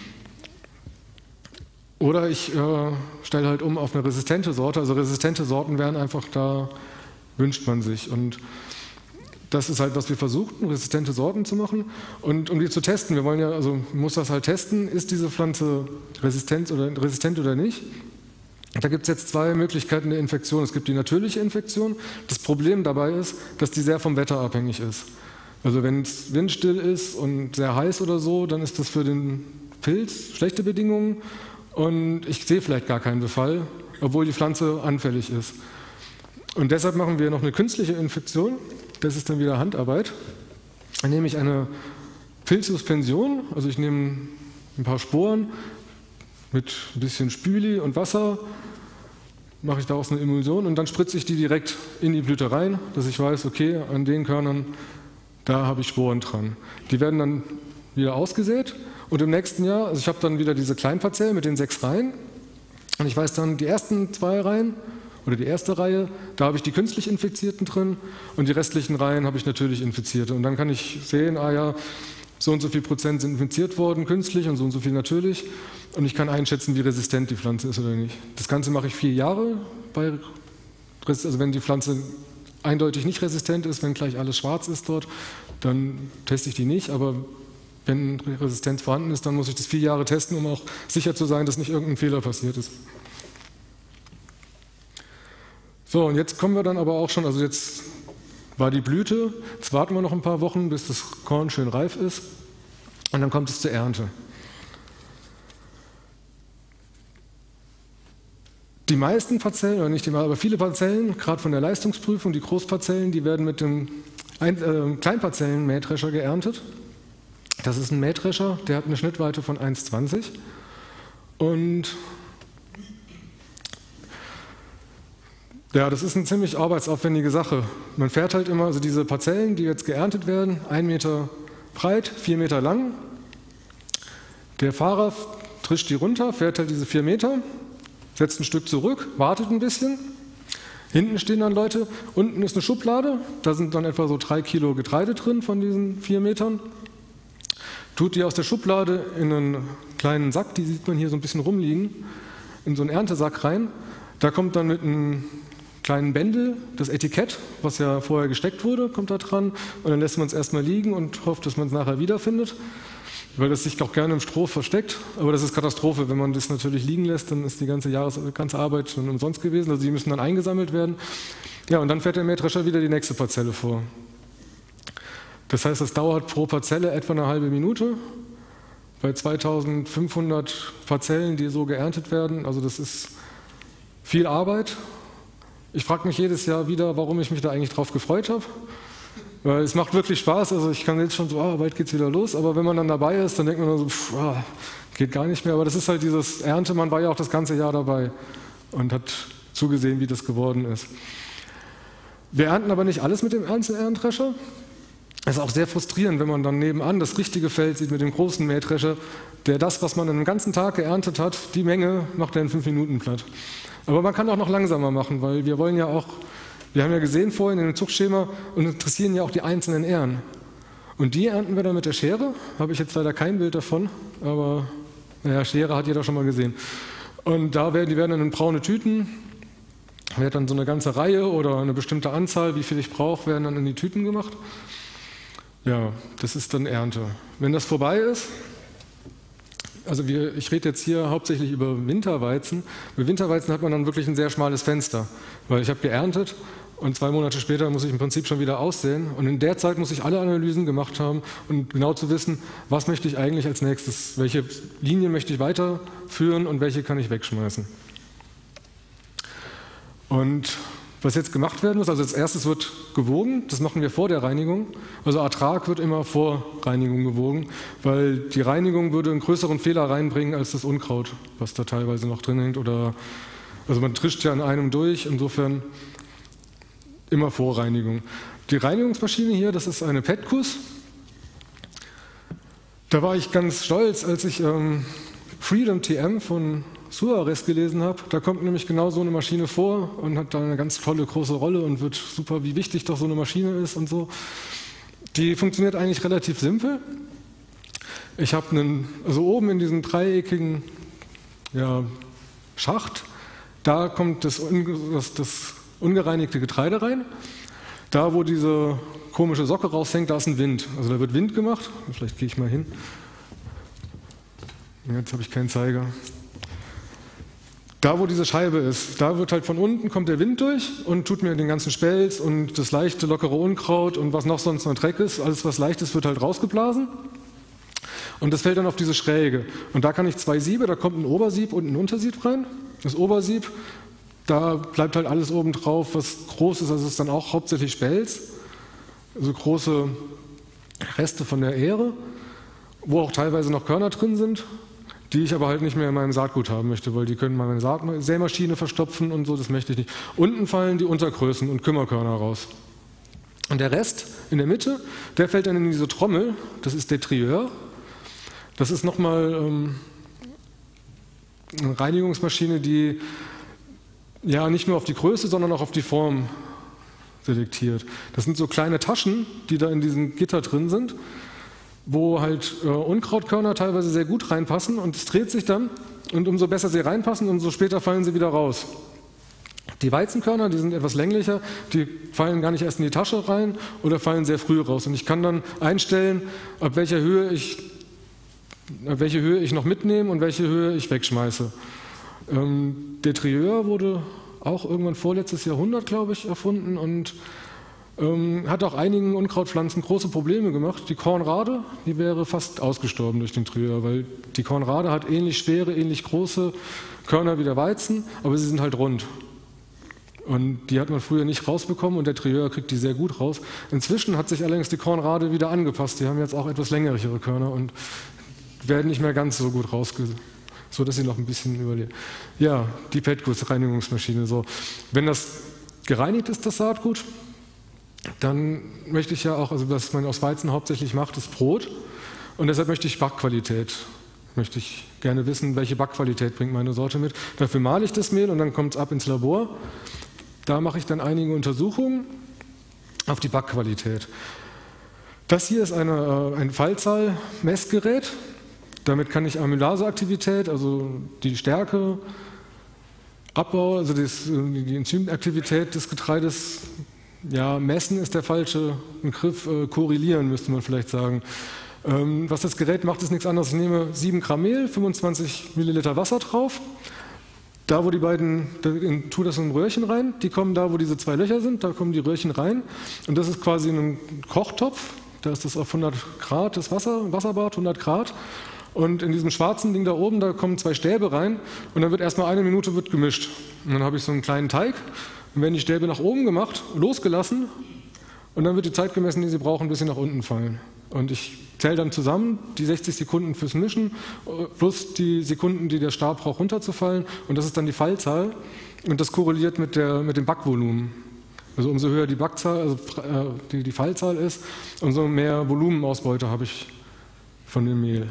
oder ich äh, stelle halt um auf eine resistente Sorte. Also resistente Sorten wären einfach, da wünscht man sich. Und das ist halt, was wir versuchen, resistente Sorten zu machen. Und um die zu testen, wir wollen ja, also muss das halt testen, ist diese Pflanze resistent oder, resistent oder nicht. Da gibt es jetzt zwei Möglichkeiten der Infektion. Es gibt die natürliche Infektion. Das Problem dabei ist, dass die sehr vom Wetter abhängig ist. Also wenn es windstill ist und sehr heiß oder so, dann ist das für den Pilz schlechte Bedingungen und ich sehe vielleicht gar keinen Befall, obwohl die Pflanze anfällig ist. Und deshalb machen wir noch eine künstliche Infektion. Das ist dann wieder Handarbeit. Dann nehme ich eine Pilzsuspension, also ich nehme ein paar Sporen mit ein bisschen Spüli und Wasser, mache ich daraus eine Emulsion und dann spritze ich die direkt in die Blüte rein, dass ich weiß, okay, an den Körnern, da habe ich Sporen dran. Die werden dann wieder ausgesät und im nächsten Jahr, also ich habe dann wieder diese Kleinparzellen mit den sechs Reihen und ich weiß dann, die ersten zwei Reihen oder die erste Reihe, da habe ich die künstlich Infizierten drin und die restlichen Reihen habe ich natürlich Infizierte. Und dann kann ich sehen, ah ja, so und so viel Prozent sind infiziert worden, künstlich und so und so viel natürlich. Und ich kann einschätzen, wie resistent die Pflanze ist oder nicht. Das Ganze mache ich vier Jahre, bei, also wenn die Pflanze eindeutig nicht resistent ist, wenn gleich alles schwarz ist dort, dann teste ich die nicht. Aber wenn Resistenz vorhanden ist, dann muss ich das vier Jahre testen, um auch sicher zu sein, dass nicht irgendein Fehler passiert ist. So, und jetzt kommen wir dann aber auch schon, also jetzt war die Blüte, jetzt warten wir noch ein paar Wochen, bis das Korn schön reif ist und dann kommt es zur Ernte. Die meisten Parzellen, oder nicht die meisten, aber viele Parzellen, gerade von der Leistungsprüfung, die Großparzellen, die werden mit dem Ein äh, Kleinparzellen-Mähdrescher geerntet. Das ist ein Mähdrescher, der hat eine Schnittweite von eins Komma zwanzig und ja, das ist eine ziemlich arbeitsaufwendige Sache. Man fährt halt immer, also diese Parzellen, die jetzt geerntet werden, ein Meter breit, vier Meter lang. Der Fahrer trischt die runter, fährt halt diese vier Meter, setzt ein Stück zurück, wartet ein bisschen. Hinten stehen dann Leute, unten ist eine Schublade, da sind dann etwa so drei Kilo Getreide drin von diesen vier Metern. Tut die aus der Schublade in einen kleinen Sack, die sieht man hier so ein bisschen rumliegen, in so einen Erntesack rein. Da kommt dann mit einem kleinen Bändel das Etikett, was ja vorher gesteckt wurde, kommt da dran und dann lässt man es erstmal liegen und hofft, dass man es nachher wiederfindet, weil das sich auch gerne im Stroh versteckt, aber das ist Katastrophe, wenn man das natürlich liegen lässt, dann ist die ganze, Jahres-, ganze Arbeit schon umsonst gewesen, also die müssen dann eingesammelt werden. Ja, und dann fährt der Mähdrescher wieder die nächste Parzelle vor. Das heißt, das dauert pro Parzelle etwa eine halbe Minute, bei zweitausendfünfhundert Parzellen, die so geerntet werden, also das ist viel Arbeit. Ich frage mich jedes Jahr wieder, warum ich mich da eigentlich drauf gefreut habe. Weil es macht wirklich Spaß, also ich kann jetzt schon so, ah, bald geht's wieder los, aber wenn man dann dabei ist, dann denkt man nur so, pff, ah, geht gar nicht mehr. Aber das ist halt dieses Ernte, man war ja auch das ganze Jahr dabei und hat zugesehen, wie das geworden ist. Wir ernten aber nicht alles mit dem Ernte-Ehrendrescher. Es ist auch sehr frustrierend, wenn man dann nebenan das richtige Feld sieht mit dem großen Mähdrescher, der das, was man einen ganzen Tag geerntet hat, die Menge macht er in fünf Minuten platt. Aber man kann auch noch langsamer machen, weil wir wollen ja auch, wir haben ja gesehen vorhin in dem Zuchtschema, und interessieren ja auch die einzelnen Ähren. Und die ernten wir dann mit der Schere, habe ich jetzt leider kein Bild davon, aber naja, Schere hat jeder schon mal gesehen. Und da werden, die werden dann in braune Tüten, wird dann so eine ganze Reihe oder eine bestimmte Anzahl, wie viel ich brauche, werden dann in die Tüten gemacht. Ja, das ist dann Ernte. Wenn das vorbei ist, also wir, ich rede jetzt hier hauptsächlich über Winterweizen. Bei Winterweizen hat man dann wirklich ein sehr schmales Fenster, weil ich habe geerntet und zwei Monate später muss ich im Prinzip schon wieder aussehen und in der Zeit muss ich alle Analysen gemacht haben und genau zu wissen, was möchte ich eigentlich als nächstes, welche Linien möchte ich weiterführen und welche kann ich wegschmeißen. Und was jetzt gemacht werden muss, also als erstes wird gewogen, das machen wir vor der Reinigung. Also Ertrag wird immer vor Reinigung gewogen, weil die Reinigung würde einen größeren Fehler reinbringen als das Unkraut, was da teilweise noch drin hängt. Oder, also man trischt ja an einem durch, insofern immer vor Reinigung. Die Reinigungsmaschine hier, das ist eine Petkus. Da war ich ganz stolz, als ich ähm, Freedom T M von Suarez gelesen habe, da kommt nämlich genau so eine Maschine vor und hat da eine ganz tolle große Rolle und wird super, wie wichtig doch so eine Maschine ist und so. Die funktioniert eigentlich relativ simpel. Ich habe einen, also oben in diesem dreieckigen ja, Schacht, da kommt das, das, das ungereinigte Getreide rein. Da, wo diese komische Socke raushängt, da ist ein Wind. Also da wird Wind gemacht. Vielleicht gehe ich mal hin. Jetzt habe ich keinen Zeiger. Da, wo diese Scheibe ist, da wird halt von unten, kommt der Wind durch und tut mir den ganzen Spelz und das leichte, lockere Unkraut und was noch sonst noch Dreck ist, alles was leicht ist, wird halt rausgeblasen und das fällt dann auf diese Schräge. Und da kann ich zwei Siebe, da kommt ein Obersieb und ein Untersieb rein. Das Obersieb, da bleibt halt alles oben drauf, was groß ist, also ist dann auch hauptsächlich Spelz, also große Reste von der Ähre, wo auch teilweise noch Körner drin sind, die ich aber halt nicht mehr in meinem Saatgut haben möchte, weil die können meine Saat- Sämaschine verstopfen und so, das möchte ich nicht. Unten fallen die Untergrößen und Kümmerkörner raus. Und der Rest in der Mitte, der fällt dann in diese Trommel, das ist der Trieur. Das ist nochmal ähm, eine Reinigungsmaschine, die ja nicht nur auf die Größe, sondern auch auf die Form selektiert. Das sind so kleine Taschen, die da in diesem Gitter drin sind, wo halt äh, Unkrautkörner teilweise sehr gut reinpassen und es dreht sich dann und umso besser sie reinpassen, umso später fallen sie wieder raus. Die Weizenkörner, die sind etwas länglicher, die fallen gar nicht erst in die Tasche rein oder fallen sehr früh raus und ich kann dann einstellen, ab welcher Höhe ich welche Höhe ich noch mitnehme und welche Höhe ich wegschmeiße. Ähm, der Trieur wurde auch irgendwann vorletztes Jahrhundert, glaube ich, erfunden und ähm, hat auch einigen Unkrautpflanzen große Probleme gemacht. Die Kornrade, die wäre fast ausgestorben durch den Trieur, weil die Kornrade hat ähnlich schwere, ähnlich große Körner wie der Weizen, aber sie sind halt rund. Und die hat man früher nicht rausbekommen und der Trieur kriegt die sehr gut raus. Inzwischen hat sich allerdings die Kornrade wieder angepasst. Die haben jetzt auch etwas längere Körner und werden nicht mehr ganz so gut rausgesetzt, so dass sie noch ein bisschen überleben. Ja, die Petguss-Reinigungsmaschine. So. Wenn das gereinigt ist, das Saatgut, dann möchte ich ja auch, also was man aus Weizen hauptsächlich macht, ist Brot. Und deshalb möchte ich Backqualität. Möchte ich gerne wissen, welche Backqualität bringt meine Sorte mit. Dafür male ich das Mehl und dann kommt es ab ins Labor. Da mache ich dann einige Untersuchungen auf die Backqualität. Das hier ist eine, ein Fallzahl-Messgerät. Damit kann ich Amylaseaktivität, also die Stärke, Abbau, also das, die Enzymaktivität des Getreides, ja, messen ist der falsche Begriff, äh, korrelieren müsste man vielleicht sagen. Ähm, was das Gerät macht, ist nichts anderes. Ich nehme sieben Gramm Mehl, fünfundzwanzig Milliliter Wasser drauf. Da, wo die beiden, da tue das in ein Röhrchen rein, die kommen da, wo diese zwei Löcher sind, da kommen die Röhrchen rein. Und das ist quasi ein Kochtopf, da ist das auf hundert Grad, das Wasser, Wasserbad, hundert Grad. Und in diesem schwarzen Ding da oben, da kommen zwei Stäbe rein und dann wird erstmal eine Minute wird gemischt. Und dann habe ich so einen kleinen Teig und werden die Stäbe nach oben gemacht, losgelassen und dann wird die Zeit gemessen, die sie brauchen, bis sie nach unten fallen. Und ich zähle dann zusammen die sechzig Sekunden fürs Mischen plus die Sekunden, die der Stab braucht, runterzufallen. Und das ist dann die Fallzahl. Und das korreliert mit, der, mit dem Backvolumen. Also umso höher die Backzahl, also die, die Fallzahl ist, umso mehr Volumenausbeute habe ich von dem Mehl.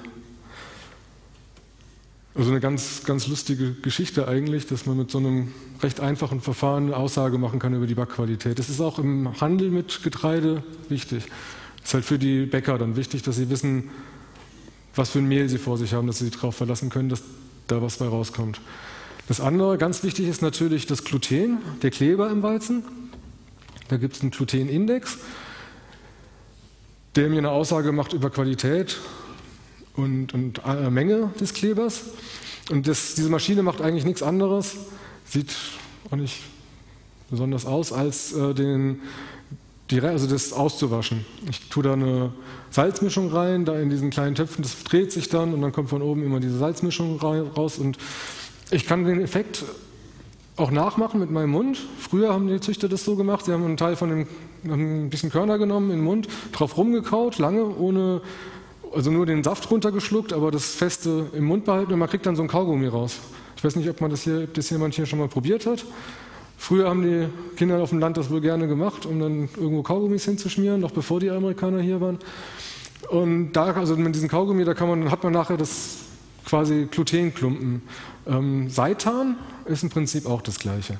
Also eine ganz, ganz lustige Geschichte eigentlich, dass man mit so einem recht einfachen Verfahren eine Aussage machen kann über die Backqualität. Das ist auch im Handel mit Getreide wichtig. Das ist halt für die Bäcker dann wichtig, dass sie wissen, was für ein Mehl sie vor sich haben, dass sie sich darauf verlassen können, dass da was bei rauskommt. Das andere, ganz wichtig, ist natürlich das Gluten, der Kleber im Weizen. Da gibt es einen Glutenindex, der mir eine Aussage macht über Qualität und, und äh, Menge des Klebers. Und das, diese Maschine macht eigentlich nichts anderes, sieht auch nicht besonders aus, als äh, den also das auszuwaschen. Ich tue da eine Salzmischung rein, da in diesen kleinen Töpfen, das dreht sich dann und dann kommt von oben immer diese Salzmischung raus und ich kann den Effekt auch nachmachen mit meinem Mund. Früher haben die Züchter das so gemacht, sie haben einen Teil von dem, haben ein bisschen Körner genommen in den Mund, drauf rumgekaut, lange, ohne, also nur den Saft runtergeschluckt, aber das Feste im Mund behalten und man kriegt dann so ein Kaugummi raus. Ich weiß nicht, ob man das hier, ob das jemand hier schon mal probiert hat. Früher haben die Kinder auf dem Land das wohl gerne gemacht, um dann irgendwo Kaugummis hinzuschmieren, noch bevor die Amerikaner hier waren. Und da, also mit diesem Kaugummi, da kann man, hat man nachher das quasi Glutenklumpen. Ähm, Seitan ist im Prinzip auch das Gleiche.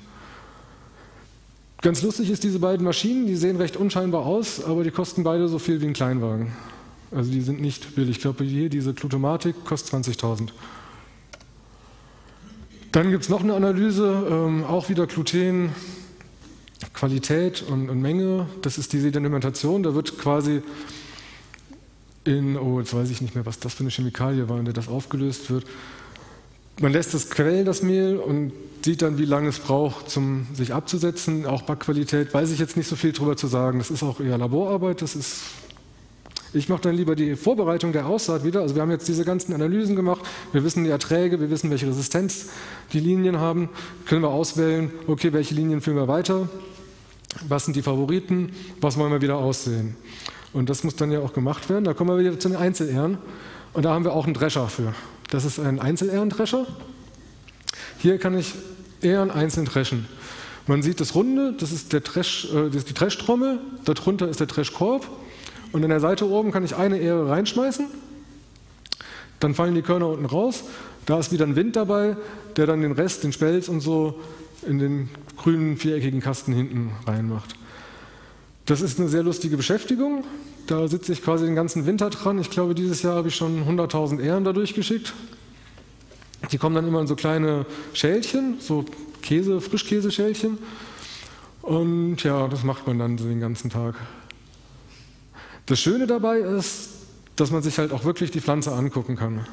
Ganz lustig ist diese beiden Maschinen, die sehen recht unscheinbar aus, aber die kosten beide so viel wie ein Kleinwagen. Also die sind nicht billig. Ich glaube, hier diese Glutomatik kostet zwanzigtausend. Dann gibt es noch eine Analyse, ähm, auch wieder Gluten, Qualität und, und Menge. Das ist die Sedimentation. Da wird quasi in, oh, jetzt weiß ich nicht mehr, was das für eine Chemikalie war, in der das aufgelöst wird. Man lässt das quellen, das Mehl, und sieht dann, wie lange es braucht, um sich abzusetzen. Auch Backqualität, weiß ich jetzt nicht so viel drüber zu sagen. Das ist auch eher Laborarbeit. Das ist Ich mache dann lieber die Vorbereitung der Aussaat wieder. Also wir haben jetzt diese ganzen Analysen gemacht, wir wissen die Erträge, wir wissen, welche Resistenz die Linien haben, können wir auswählen, okay, welche Linien führen wir weiter, was sind die Favoriten, was wollen wir wieder aussehen. Und das muss dann ja auch gemacht werden. Da kommen wir wieder zu den Einzelähren und da haben wir auch einen Drescher für. Das ist ein Einzelährendrescher. Hier kann ich Ähren einzeln dreschen. Man sieht das Runde, das ist, der Dresch, äh, das ist die Dreschtrommel, darunter ist der Dreschkorb. Und an der Seite oben kann ich eine Ähre reinschmeißen, dann fallen die Körner unten raus, da ist wieder ein Wind dabei, der dann den Rest, den Spelz und so in den grünen viereckigen Kasten hinten reinmacht. Das ist eine sehr lustige Beschäftigung, da sitze ich quasi den ganzen Winter dran. Ich glaube, dieses Jahr habe ich schon hunderttausend Ähren da durchgeschickt. Die kommen dann immer in so kleine Schälchen, so Käse, Frischkäseschälchen, und ja, das macht man dann so den ganzen Tag. Das Schöne dabei ist, dass man sich halt auch wirklich die Pflanze angucken kann.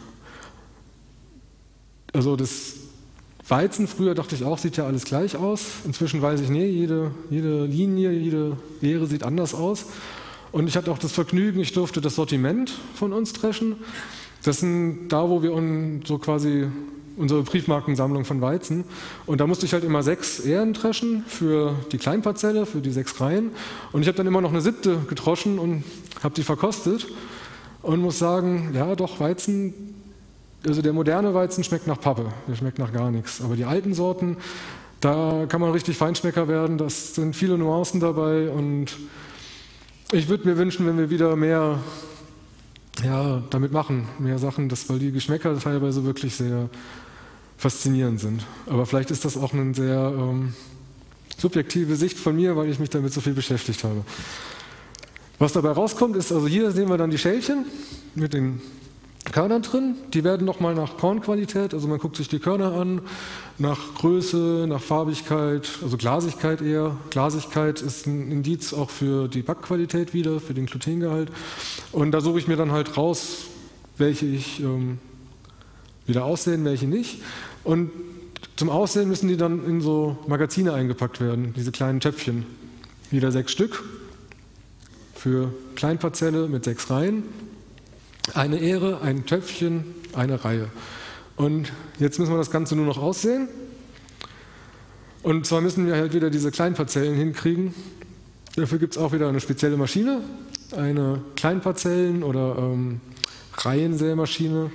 Also das Weizen, früher dachte ich auch, sieht ja alles gleich aus. Inzwischen weiß ich, nee, jede, jede Linie, jede Ähre sieht anders aus. Und ich hatte auch das Vergnügen, ich durfte das Sortiment von uns dreschen. Das sind da, wo wir so quasi unsere Briefmarkensammlung von Weizen. Und da musste ich halt immer sechs Ähren dreschen für die Kleinparzelle, für die sechs Reihen. Und ich habe dann immer noch eine siebte gedroschen und habe die verkostet. Und muss sagen, ja doch, Weizen, also der moderne Weizen schmeckt nach Pappe, der schmeckt nach gar nichts. Aber die alten Sorten, da kann man richtig Feinschmecker werden, das sind viele Nuancen dabei. Und ich würde mir wünschen, wenn wir wieder mehr ja, damit machen, mehr Sachen, das, weil die Geschmäcker teilweise wirklich sehr faszinierend sind. Aber vielleicht ist das auch eine sehr ähm, subjektive Sicht von mir, weil ich mich damit so viel beschäftigt habe. Was dabei rauskommt, ist, also hier sehen wir dann die Schälchen mit den Körnern drin. Die werden nochmal nach Kornqualität, also man guckt sich die Körner an, nach Größe, nach Farbigkeit, also Glasigkeit eher. Glasigkeit ist ein Indiz auch für die Backqualität wieder, für den Glutengehalt. Und da suche ich mir dann halt raus, welche ich ähm, wieder aussehen, welche nicht. Und zum Aussehen müssen die dann in so Magazine eingepackt werden, diese kleinen Töpfchen. Wieder sechs Stück für Kleinparzelle mit sechs Reihen. Eine Ähre, ein Töpfchen, eine Reihe. Und jetzt müssen wir das Ganze nur noch aussehen. Und zwar müssen wir halt wieder diese Kleinparzellen hinkriegen. Dafür gibt es auch wieder eine spezielle Maschine, eine Kleinparzellen- oder ähm, Reihensämaschine.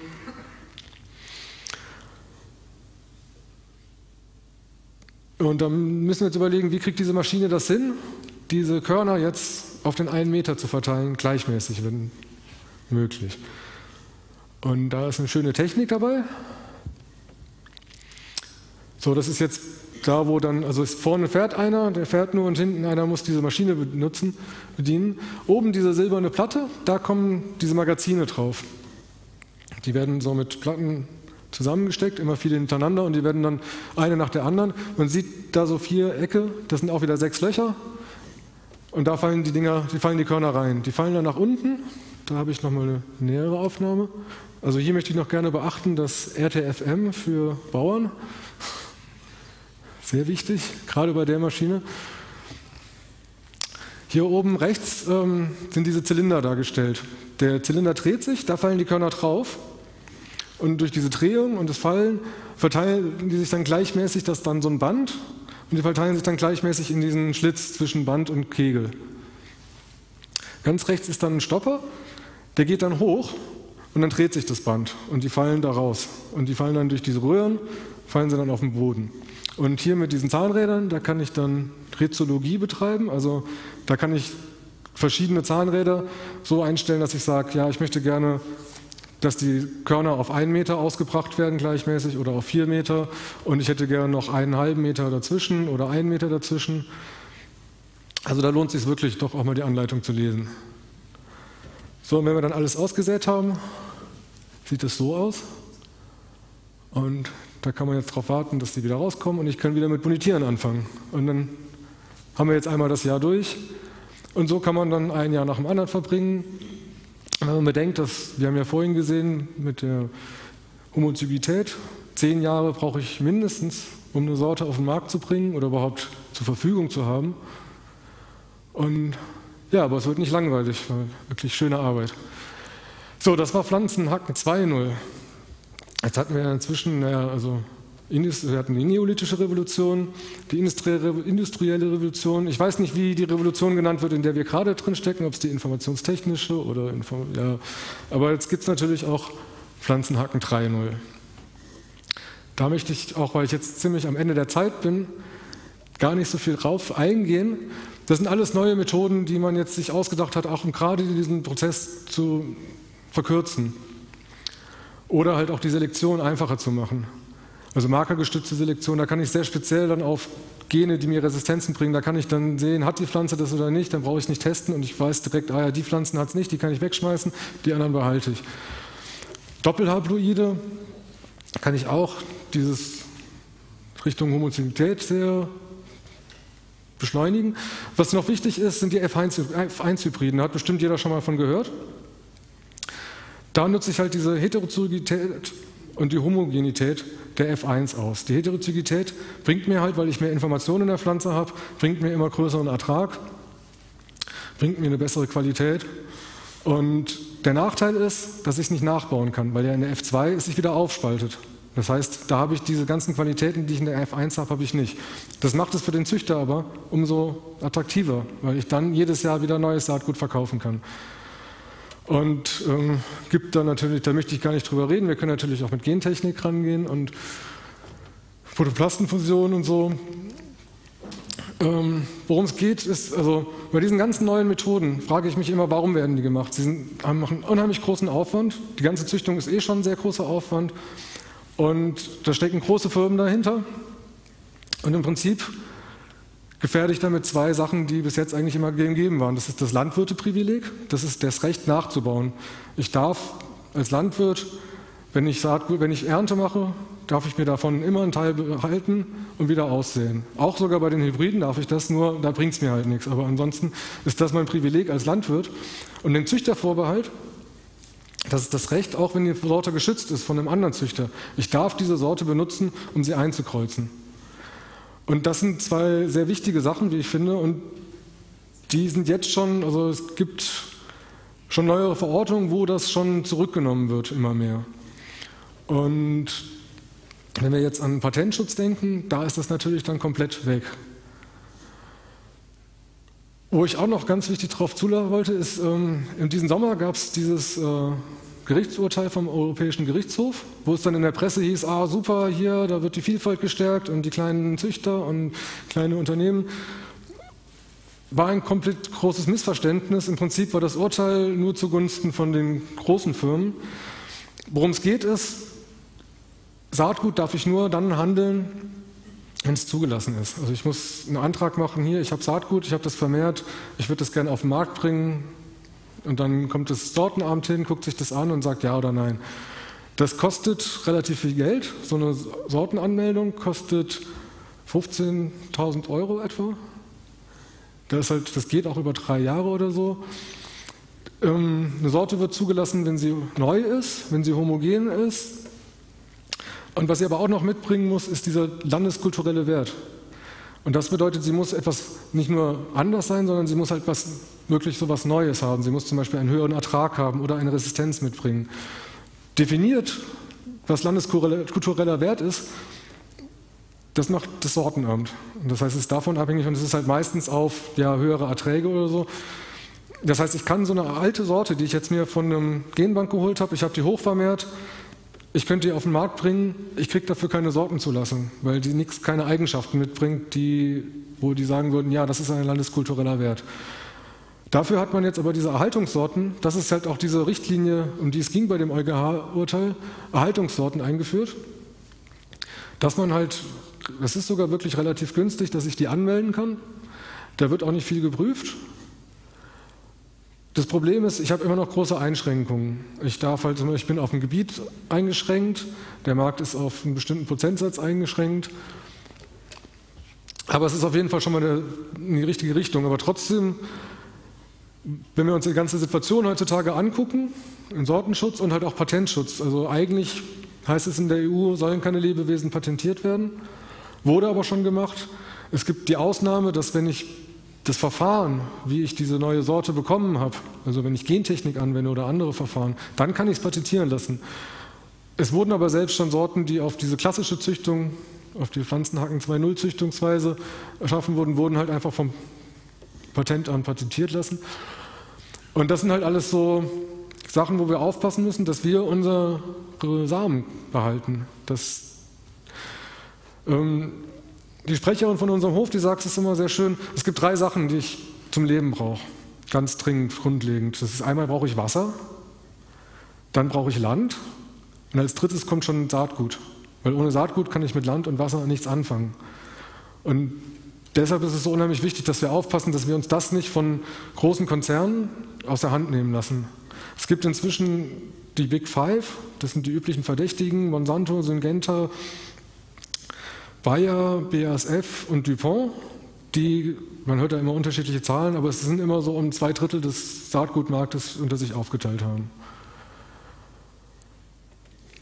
Und dann müssen wir jetzt überlegen, wie kriegt diese Maschine das hin, diese Körner jetzt auf den einen Meter zu verteilen, gleichmäßig, wenn möglich. Und da ist eine schöne Technik dabei. So, das ist jetzt da, wo dann, also ist vorne fährt einer, der fährt nur und hinten einer muss diese Maschine benutzen, bedienen. Oben diese silberne Platte, da kommen diese Magazine drauf. Die werden so mit Platten zusammengesteckt, immer viele hintereinander und die werden dann eine nach der anderen. Man sieht da so vier Ecke, das sind auch wieder sechs Löcher und da fallen die Dinger, die fallen die Körner rein. Die fallen dann nach unten, da habe ich nochmal eine nähere Aufnahme. Also hier möchte ich noch gerne beachten, das R T F M für Bauern, sehr wichtig, gerade bei der Maschine. Hier oben rechts ähm, sind diese Zylinder dargestellt. Der Zylinder dreht sich, da fallen die Körner drauf. Und durch diese Drehung und das Fallen verteilen die sich dann gleichmäßig, das ist dann so ein Band, und die verteilen sich dann gleichmäßig in diesen Schlitz zwischen Band und Kegel. Ganz rechts ist dann ein Stopper, der geht dann hoch und dann dreht sich das Band und die fallen da raus. Und die fallen dann durch diese Röhren, fallen sie dann auf den Boden. Und hier mit diesen Zahnrädern, da kann ich dann Rezologie betreiben, also da kann ich verschiedene Zahnräder so einstellen, dass ich sage, ja, ich möchte gerne, dass die Körner auf einen Meter ausgebracht werden gleichmäßig oder auf vier Meter und ich hätte gerne noch einen halben Meter dazwischen oder einen Meter dazwischen. Also da lohnt es sich wirklich doch auch mal die Anleitung zu lesen. So, und wenn wir dann alles ausgesät haben, sieht das so aus. Und da kann man jetzt darauf warten, dass die wieder rauskommen und ich kann wieder mit Bonitieren anfangen. Und dann haben wir jetzt einmal das Jahr durch und so kann man dann ein Jahr nach dem anderen verbringen. Wenn man bedenkt, dass, wir haben ja vorhin gesehen, mit der Homozygität, zehn Jahre brauche ich mindestens, um eine Sorte auf den Markt zu bringen oder überhaupt zur Verfügung zu haben. Und ja, aber es wird nicht langweilig, weil wirklich schöne Arbeit. So, das war Pflanzenhacken zwei punkt null. Jetzt hatten wir inzwischen, naja, also wir hatten die neolithische Revolution, die industrielle Revolution. Ich weiß nicht, wie die Revolution genannt wird, in der wir gerade drin stecken, ob es die informationstechnische oder Inform ja. Aber jetzt gibt es natürlich auch Pflanzenhacken drei punkt null. Da möchte ich auch, weil ich jetzt ziemlich am Ende der Zeit bin, gar nicht so viel drauf eingehen. Das sind alles neue Methoden, die man jetzt sich ausgedacht hat, auch um gerade diesen Prozess zu verkürzen. Oder halt auch die Selektion einfacher zu machen. Also markergestützte Selektion, da kann ich sehr speziell dann auf Gene, die mir Resistenzen bringen, da kann ich dann sehen, hat die Pflanze das oder nicht, dann brauche ich es nicht testen und ich weiß direkt, ah ja, die Pflanzen hat es nicht, die kann ich wegschmeißen, die anderen behalte ich. Doppelhaploide kann ich auch dieses Richtung Homozygität sehr beschleunigen. Was noch wichtig ist, sind die F eins Hybriden, da hat bestimmt jeder schon mal von gehört. Da nutze ich halt diese Heterozygität und die Homogenität der F eins aus. Die Heterozygität bringt mir halt, weil ich mehr Informationen in der Pflanze habe, bringt mir immer größeren Ertrag, bringt mir eine bessere Qualität. Und der Nachteil ist, dass ich es nicht nachbauen kann, weil ja in der F zwei es sich wieder aufspaltet. Das heißt, da habe ich diese ganzen Qualitäten, die ich in der F eins habe, habe ich nicht. Das macht es für den Züchter aber umso attraktiver, weil ich dann jedes Jahr wieder neues Saatgut verkaufen kann. Und ähm, gibt da natürlich, da möchte ich gar nicht drüber reden, wir können natürlich auch mit Gentechnik rangehen und Protoplastenfusion und so. Ähm, worum es geht, ist, also bei diesen ganzen neuen Methoden frage ich mich immer, warum werden die gemacht? Sie sind, haben, machen einen unheimlich großen Aufwand, die ganze Züchtung ist eh schon ein sehr großer Aufwand und da stecken große Firmen dahinter und im Prinzip gefährde ich damit zwei Sachen, die bis jetzt eigentlich immer gegeben waren. Das ist das Landwirteprivileg, das ist das Recht nachzubauen. Ich darf als Landwirt, wenn ich Saatgut, wenn ich Ernte mache, darf ich mir davon immer einen Teil behalten und wieder aussehen. Auch sogar bei den Hybriden darf ich das, nur da bringt es mir halt nichts. Aber ansonsten ist das mein Privileg als Landwirt. Und den Züchtervorbehalt, das ist das Recht, auch wenn die Sorte geschützt ist von einem anderen Züchter. Ich darf diese Sorte benutzen, um sie einzukreuzen. Und das sind zwei sehr wichtige Sachen, wie ich finde, und die sind jetzt schon, also es gibt schon neuere Verortungen, wo das schon zurückgenommen wird, immer mehr. Und wenn wir jetzt an Patentschutz denken, da ist das natürlich dann komplett weg. Wo ich auch noch ganz wichtig darauf zulassen wollte, ist, ähm, in diesem Sommer gab es dieses äh, Gerichtsurteil vom Europäischen Gerichtshof, wo es dann in der Presse hieß, ah super, hier, da wird die Vielfalt gestärkt und die kleinen Züchter und kleine Unternehmen. War ein komplett großes Missverständnis. Im Prinzip war das Urteil nur zugunsten von den großen Firmen. Worum es geht ist, Saatgut darf ich nur dann handeln, wenn es zugelassen ist. Also ich muss einen Antrag machen, hier, ich habe Saatgut, ich habe das vermehrt, ich würde das gerne auf den Markt bringen. Und dann kommt das Sortenamt hin, guckt sich das an und sagt ja oder nein. Das kostet relativ viel Geld. So eine Sortenanmeldung kostet fünfzehntausend Euro etwa. Das, ist halt, das geht auch über drei Jahre oder so. Ähm, eine Sorte wird zugelassen, wenn sie neu ist, wenn sie homogen ist. Und was sie aber auch noch mitbringen muss, ist dieser landeskulturelle Wert. Und das bedeutet, sie muss etwas nicht nur anders sein, sondern sie muss halt was, wirklich so was Neues haben. Sie muss zum Beispiel einen höheren Ertrag haben oder eine Resistenz mitbringen. Definiert, was landeskultureller Wert ist, das macht das Sortenamt. Und das heißt, es ist davon abhängig und es ist halt meistens auf ja, höhere Erträge oder so. Das heißt, ich kann so eine alte Sorte, die ich jetzt mir von einem Genbank geholt habe, ich habe die hochvermehrt, ich könnte die auf den Markt bringen, ich kriege dafür keine Sortenzulassung, weil die nichts, keine Eigenschaften mitbringt, die, wo die sagen würden, ja, das ist ein landeskultureller Wert. Dafür hat man jetzt aber diese Erhaltungssorten, das ist halt auch diese Richtlinie, um die es ging bei dem EuGH-Urteil, Erhaltungssorten eingeführt, dass man halt, das ist sogar wirklich relativ günstig, dass ich die anmelden kann, da wird auch nicht viel geprüft. Das Problem ist, ich habe immer noch große Einschränkungen. Ich darf halt, ich bin auf ein Gebiet eingeschränkt, der Markt ist auf einen bestimmten Prozentsatz eingeschränkt. Aber es ist auf jeden Fall schon mal eine, in die richtige Richtung. Aber trotzdem, wenn wir uns die ganze Situation heutzutage angucken, im Sortenschutz und halt auch Patentschutz, also eigentlich heißt es in der E U, sollen keine Lebewesen patentiert werden, wurde aber schon gemacht. Es gibt die Ausnahme, dass wenn ich das Verfahren, wie ich diese neue Sorte bekommen habe, also wenn ich Gentechnik anwende oder andere Verfahren, dann kann ich es patentieren lassen. Es wurden aber selbst schon Sorten, die auf diese klassische Züchtung, auf die Pflanzenhacken zwei Punkt null Züchtungsweise erschaffen wurden, wurden halt einfach vom Patentamt patentiert lassen. Und das sind halt alles so Sachen, wo wir aufpassen müssen, dass wir unsere Samen behalten. Das, ähm, Die Sprecherin von unserem Hof, die sagt es immer sehr schön, es gibt drei Sachen, die ich zum Leben brauche, ganz dringend, grundlegend. Das ist einmal brauche ich Wasser, dann brauche ich Land und als drittes kommt schon Saatgut. Weil ohne Saatgut kann ich mit Land und Wasser nichts anfangen. Und deshalb ist es so unheimlich wichtig, dass wir aufpassen, dass wir uns das nicht von großen Konzernen aus der Hand nehmen lassen. Es gibt inzwischen die Big Five, das sind die üblichen Verdächtigen, Monsanto, Syngenta, Bayer, B A S F und DuPont, die, man hört ja immer unterschiedliche Zahlen, aber es sind immer so um zwei Drittel des Saatgutmarktes unter sich aufgeteilt haben.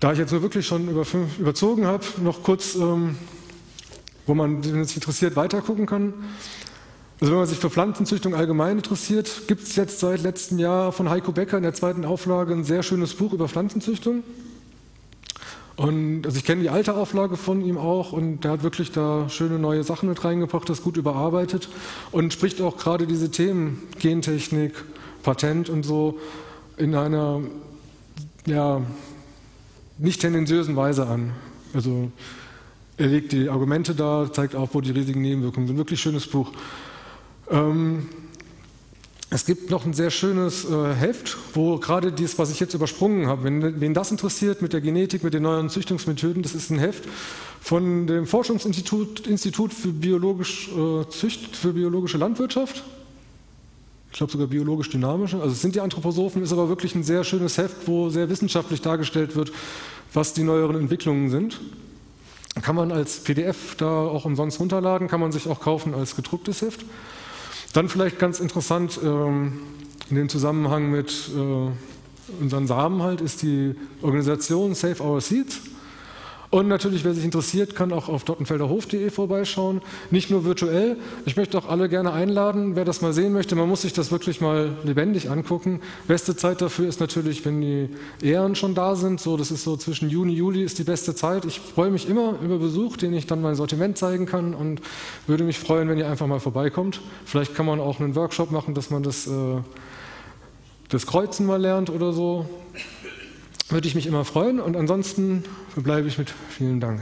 Da ich jetzt nur wirklich schon über fünf, überzogen habe, noch kurz, ähm, wo man, wenn es sich interessiert, weitergucken kann. Also wenn man sich für Pflanzenzüchtung allgemein interessiert, gibt es jetzt seit letztem Jahr von Heiko Becker in der zweiten Auflage ein sehr schönes Buch über Pflanzenzüchtung. Und also ich kenne die alte Auflage von ihm auch und der hat wirklich da schöne neue Sachen mit reingebracht, das gut überarbeitet und spricht auch gerade diese Themen Gentechnik, Patent und so in einer ja, nicht tendenziösen Weise an. Also er legt die Argumente dar, zeigt auch, wo die riesigen Nebenwirkungen sind. Wirklich schönes Buch. Ähm, es gibt noch ein sehr schönes äh, Heft, wo gerade dies, was ich jetzt übersprungen habe, wenn wen das interessiert mit der Genetik, mit den neuen Züchtungsmethoden, das ist ein Heft von dem Forschungsinstitut Institut für, Biologisch, äh, Zücht, für biologische Landwirtschaft. Ich glaube sogar biologisch-dynamische. Also es sind die Anthroposophen, ist aber wirklich ein sehr schönes Heft, wo sehr wissenschaftlich dargestellt wird, was die neueren Entwicklungen sind. Kann man als P D F da auch umsonst runterladen, kann man sich auch kaufen als gedrucktes Heft. Dann vielleicht ganz interessant ähm, in dem Zusammenhang mit äh, unseren Samen halt ist die Organisation Save Our Seeds. Und natürlich, wer sich interessiert, kann auch auf dottenfelderhof punkt de vorbeischauen. Nicht nur virtuell, ich möchte auch alle gerne einladen, wer das mal sehen möchte. Man muss sich das wirklich mal lebendig angucken. Beste Zeit dafür ist natürlich, wenn die Ähren schon da sind. So, das ist so zwischen Juni, Juli ist die beste Zeit. Ich freue mich immer über Besuch, den ich dann mein Sortiment zeigen kann und würde mich freuen, wenn ihr einfach mal vorbeikommt. Vielleicht kann man auch einen Workshop machen, dass man das, äh, das Kreuzen mal lernt oder so. Würde ich mich immer freuen und ansonsten verbleibe ich mit vielen Dank.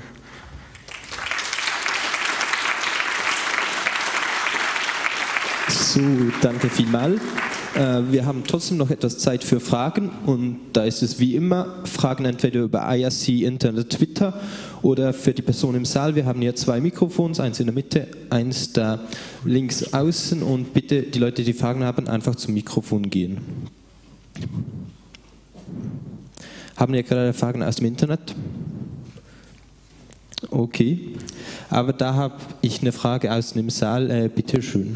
So, danke vielmals. Wir haben trotzdem noch etwas Zeit für Fragen und da ist es wie immer, Fragen entweder über I R C, Internet, Twitter oder für die Person im Saal. Wir haben hier zwei Mikrofons, eins in der Mitte, eins da links außen und bitte die Leute, die Fragen haben, einfach zum Mikrofon gehen. Haben wir gerade Fragen aus dem Internet? Okay, aber da habe ich eine Frage aus dem Saal. Äh, bitte schön.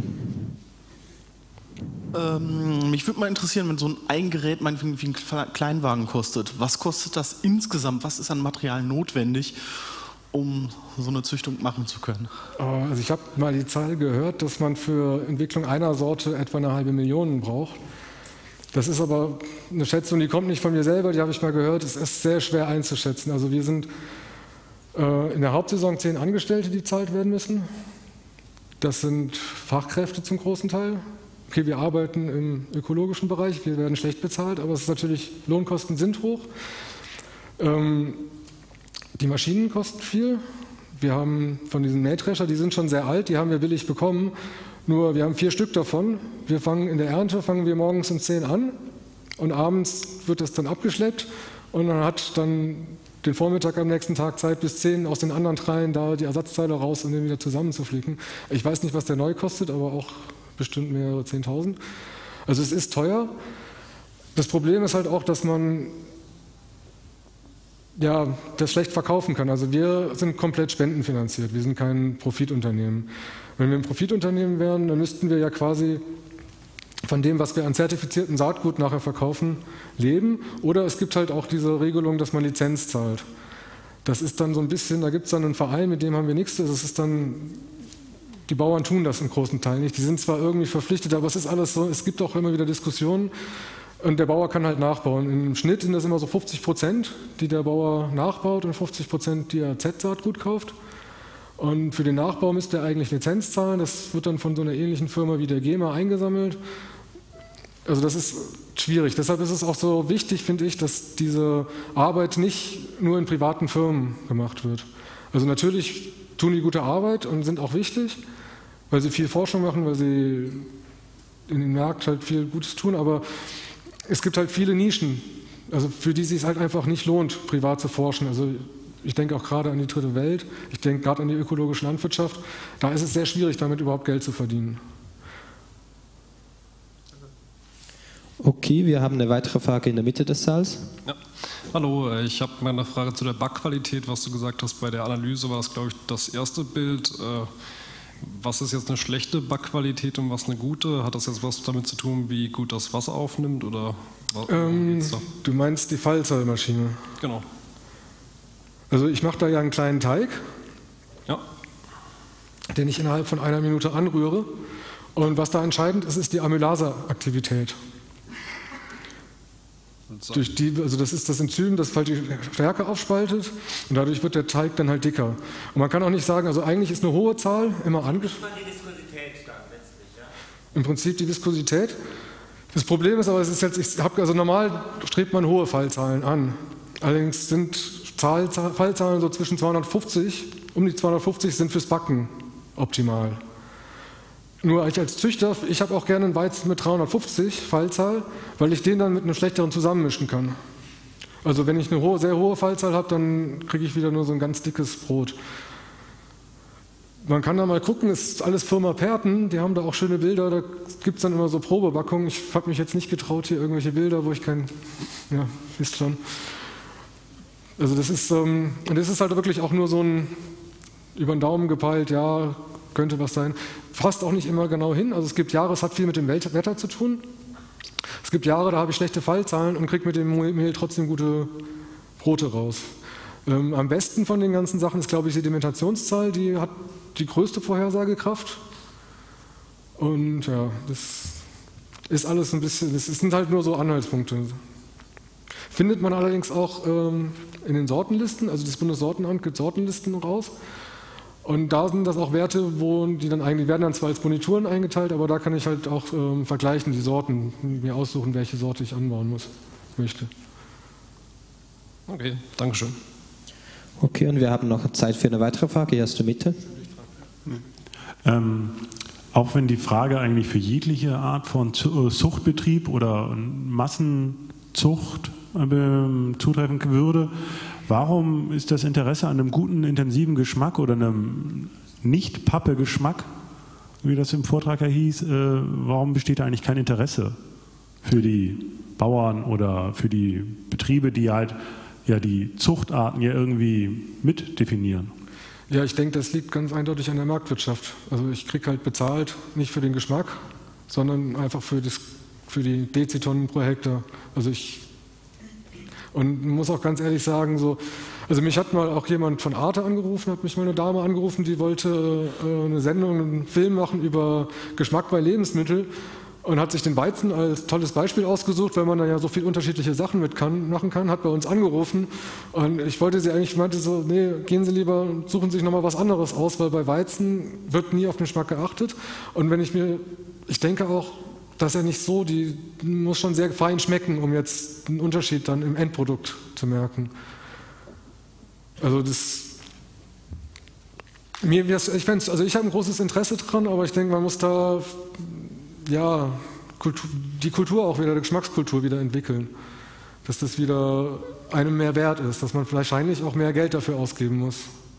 Ähm, mich würde mal interessieren, wenn so ein, ein Gerät meinetwegen wie ein Kleinwagen kostet, was kostet das insgesamt? Was ist an Material notwendig, um so eine Züchtung machen zu können? Also ich habe mal die Zahl gehört, dass man für Entwicklung einer Sorte etwa eine halbe Million braucht. Das ist aber eine Schätzung, die kommt nicht von mir selber, die habe ich mal gehört. Es ist sehr schwer einzuschätzen. Also wir sind äh, in der Hauptsaison zehn Angestellte, die bezahlt werden müssen. Das sind Fachkräfte zum großen Teil. Okay, wir arbeiten im ökologischen Bereich, wir werden schlecht bezahlt, aber es ist natürlich, Lohnkosten sind hoch. Ähm, die Maschinen kosten viel. Wir haben von diesen Mähdrescher, die sind schon sehr alt, die haben wir billig bekommen. Nur wir haben vier Stück davon. Wir fangen in der Ernte, fangen wir morgens um zehn an und abends wird das dann abgeschleppt und man hat dann den Vormittag am nächsten Tag Zeit bis zehn aus den anderen dreien da die Ersatzteile raus und den wieder zusammenzuflicken. Ich weiß nicht, was der neu kostet, aber auch bestimmt mehrere zehntausend. Also es ist teuer. Das Problem ist halt auch, dass man ja, das schlecht verkaufen kann. Also wir sind komplett spendenfinanziert, wir sind kein Profitunternehmen. Wenn wir ein Profitunternehmen wären, dann müssten wir ja quasi von dem, was wir an zertifizierten Saatgut nachher verkaufen, leben. Oder es gibt halt auch diese Regelung, dass man Lizenz zahlt. Das ist dann so ein bisschen, da gibt es dann einen Verein, mit dem haben wir nichts. Das ist dann, die Bauern tun das im großen Teil nicht. Die sind zwar irgendwie verpflichtet, aber es ist alles so, es gibt auch immer wieder Diskussionen. Und der Bauer kann halt nachbauen. Im Schnitt sind das immer so fünfzig Prozent, die der Bauer nachbaut und fünfzig Prozent, die er Z-Saatgut kauft. Und für den Nachbau müsste er eigentlich Lizenz zahlen. Das wird dann von so einer ähnlichen Firma wie der GEMA eingesammelt. Also das ist schwierig. Deshalb ist es auch so wichtig, finde ich, dass diese Arbeit nicht nur in privaten Firmen gemacht wird. Also natürlich tun die gute Arbeit und sind auch wichtig, weil sie viel Forschung machen, weil sie in den Markt halt viel Gutes tun, aber es gibt halt viele Nischen, also für die es sich halt einfach nicht lohnt, privat zu forschen. Also ich denke auch gerade an die dritte Welt, ich denke gerade an die ökologische Landwirtschaft. Da ist es sehr schwierig, damit überhaupt Geld zu verdienen. Okay, wir haben eine weitere Frage in der Mitte des Saals. Ja. Hallo, ich habe mal eine Frage zu der Backqualität, was du gesagt hast. Bei der Analyse war das, glaube ich, das erste Bild. Was ist jetzt eine schlechte Backqualität und was eine gute? Hat das jetzt was damit zu tun, wie gut das Wasser aufnimmt? Oder ähm, du meinst die Fallzahlmaschine? Genau. Also ich mache da ja einen kleinen Teig, Ja. den ich innerhalb von einer Minute anrühre. Und was da entscheidend ist, ist die Amylase-Aktivität. Durch die, also das ist das Enzym, das halt die Stärke aufspaltet und dadurch wird der Teig dann halt dicker. Und man kann auch nicht sagen, also eigentlich ist eine hohe Zahl immer angesprochen. Die Viskosität dann letztlich, ja? Im Prinzip die Viskosität. Das Problem ist aber, es ist jetzt, ich habe, also normal strebt man hohe Fallzahlen an. Allerdings sind Zahl, Fallzahlen so zwischen zweihundertfünfzig, um die zweihundertfünfzig sind fürs Backen optimal. Nur ich als Züchter, ich habe auch gerne einen Weizen mit dreihundertfünfzig Fallzahl, weil ich den dann mit einem schlechteren zusammenmischen kann. Also wenn ich eine hohe, sehr hohe Fallzahl habe, dann kriege ich wieder nur so ein ganz dickes Brot. Man kann da mal gucken, es ist alles Firma Perten, die haben da auch schöne Bilder, da gibt es dann immer so Probebackungen. Ich habe mich jetzt nicht getraut, hier irgendwelche Bilder, wo ich kein, ja, wisst schon. Also das ist, ähm, und das ist halt wirklich auch nur so ein über den Daumen gepeilt, ja, könnte was sein. Passt auch nicht immer genau hin. Also es gibt Jahre, es hat viel mit dem Wetter zu tun. Es gibt Jahre, da habe ich schlechte Fallzahlen und kriege mit dem Mehl trotzdem gute Brote raus. Ähm, am besten von den ganzen Sachen ist, glaube ich, die Sedimentationszahl. Die hat die größte Vorhersagekraft. Und ja, das ist alles ein bisschen, das sind halt nur so Anhaltspunkte. Findet man allerdings auch ähm, in den Sortenlisten, also das Bundessortenamt gibt Sortenlisten raus. Und da sind das auch Werte, wo die dann eigentlich, die werden dann zwar als Bonituren eingeteilt, aber da kann ich halt auch ähm, vergleichen, die Sorten, mir aussuchen, welche Sorte ich anbauen muss, möchte. Okay, Dankeschön. Okay, und wir haben noch Zeit für eine weitere Frage. Hier aus der Mitte. Ähm, auch wenn die Frage eigentlich für jegliche Art von Zuchtbetrieb oder Massenzucht äh, zutreffen würde, warum ist das Interesse an einem guten, intensiven Geschmack oder einem Nicht-Pappe-Geschmack, wie das im Vortrag ja hieß, äh, warum besteht da eigentlich kein Interesse für die Bauern oder für die Betriebe, die halt ja die Zuchtarten ja irgendwie mitdefinieren? Ja, ich denke, das liegt ganz eindeutig an der Marktwirtschaft. Also ich kriege halt bezahlt, nicht für den Geschmack, sondern einfach für, das, für die Dezitonnen pro Hektar. Also ich Und muss auch ganz ehrlich sagen, so, also mich hat mal auch jemand von Arte angerufen, hat mich mal eine Dame angerufen, die wollte äh, eine Sendung, einen Film machen über Geschmack bei Lebensmitteln und hat sich den Weizen als tolles Beispiel ausgesucht, weil man da ja so viele unterschiedliche Sachen mit kann, machen kann, hat bei uns angerufen und ich wollte sie eigentlich, meinte so, nee, gehen Sie lieber, suchen Sie sich nochmal was anderes aus, weil bei Weizen wird nie auf den Geschmack geachtet und wenn ich mir, ich denke auch, dass er nicht so, die muss schon sehr fein schmecken, um jetzt einen Unterschied dann im Endprodukt zu merken. Also das, mir, ich fände, also ich habe ein großes Interesse dran, aber ich denke, man muss da ja Kultur, die Kultur auch wieder, die Geschmackskultur wieder entwickeln, dass das wieder einem mehr wert ist, dass man wahrscheinlich auch mehr Geld dafür ausgeben muss.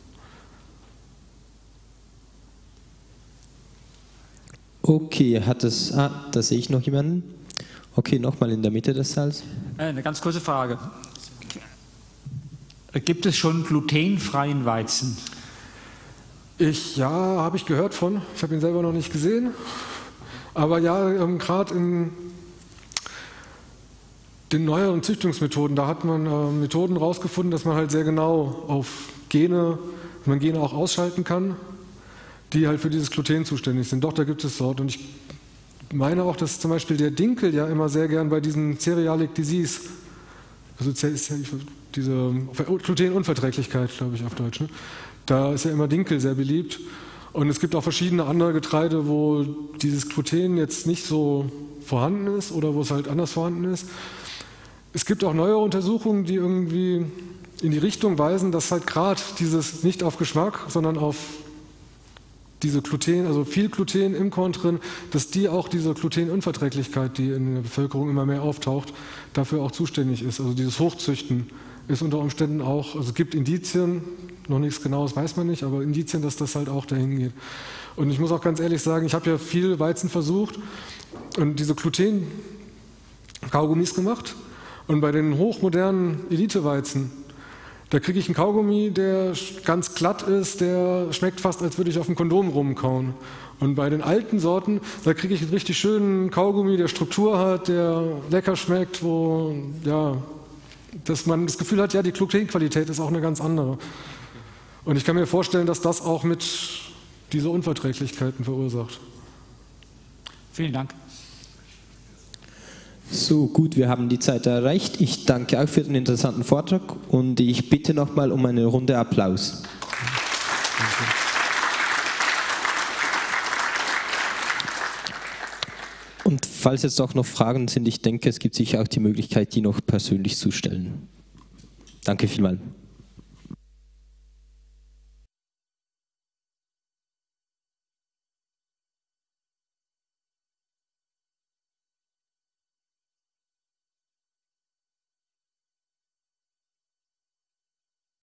Okay, hat es, ah, da sehe ich noch jemanden. Okay, nochmal in der Mitte des Saals. Eine ganz kurze Frage. Gibt es schon glutenfreien Weizen? Ich, ja, habe ich gehört von. Ich habe ihn selber noch nicht gesehen. Aber ja, ähm, gerade in den neueren Züchtungsmethoden, da hat man äh, Methoden rausgefunden, dass man halt sehr genau auf Gene, man Gene auch ausschalten kann, die halt für dieses Gluten zuständig sind. Doch, da gibt es Sorten. Und ich meine auch, dass zum Beispiel der Dinkel ja immer sehr gern bei diesen Celiac Disease, also diese Glutenunverträglichkeit, glaube ich auf Deutsch, ne? Da ist ja immer Dinkel sehr beliebt. Und es gibt auch verschiedene andere Getreide, wo dieses Gluten jetzt nicht so vorhanden ist oder wo es halt anders vorhanden ist. Es gibt auch neuere Untersuchungen, die irgendwie in die Richtung weisen, dass halt gerade dieses nicht auf Geschmack, sondern auf diese Gluten, also viel Gluten im Korn drin, dass die auch diese Glutenunverträglichkeit, die in der Bevölkerung immer mehr auftaucht, dafür auch zuständig ist. Also dieses Hochzüchten ist unter Umständen auch, also es gibt Indizien, noch nichts Genaues weiß man nicht, aber Indizien, dass das halt auch dahin geht. Und ich muss auch ganz ehrlich sagen, ich habe ja viel Weizen versucht und diese Gluten-Kaugummis gemacht und bei den hochmodernen Elite-Weizen, da kriege ich einen Kaugummi, der ganz glatt ist, der schmeckt fast, als würde ich auf ein Kondom rumkauen. Und bei den alten Sorten, da kriege ich einen richtig schönen Kaugummi, der Struktur hat, der lecker schmeckt, wo, ja, dass man das Gefühl hat, ja, die Gluteenqualität ist auch eine ganz andere. Und ich kann mir vorstellen, dass das auch mit diese Unverträglichkeiten verursacht. Vielen Dank. So, gut, wir haben die Zeit erreicht. Ich danke auch für den interessanten Vortrag und ich bitte nochmal um eine Runde Applaus. Und falls jetzt auch noch Fragen sind, ich denke, es gibt sicher auch die Möglichkeit, die noch persönlich zu stellen. Danke vielmals.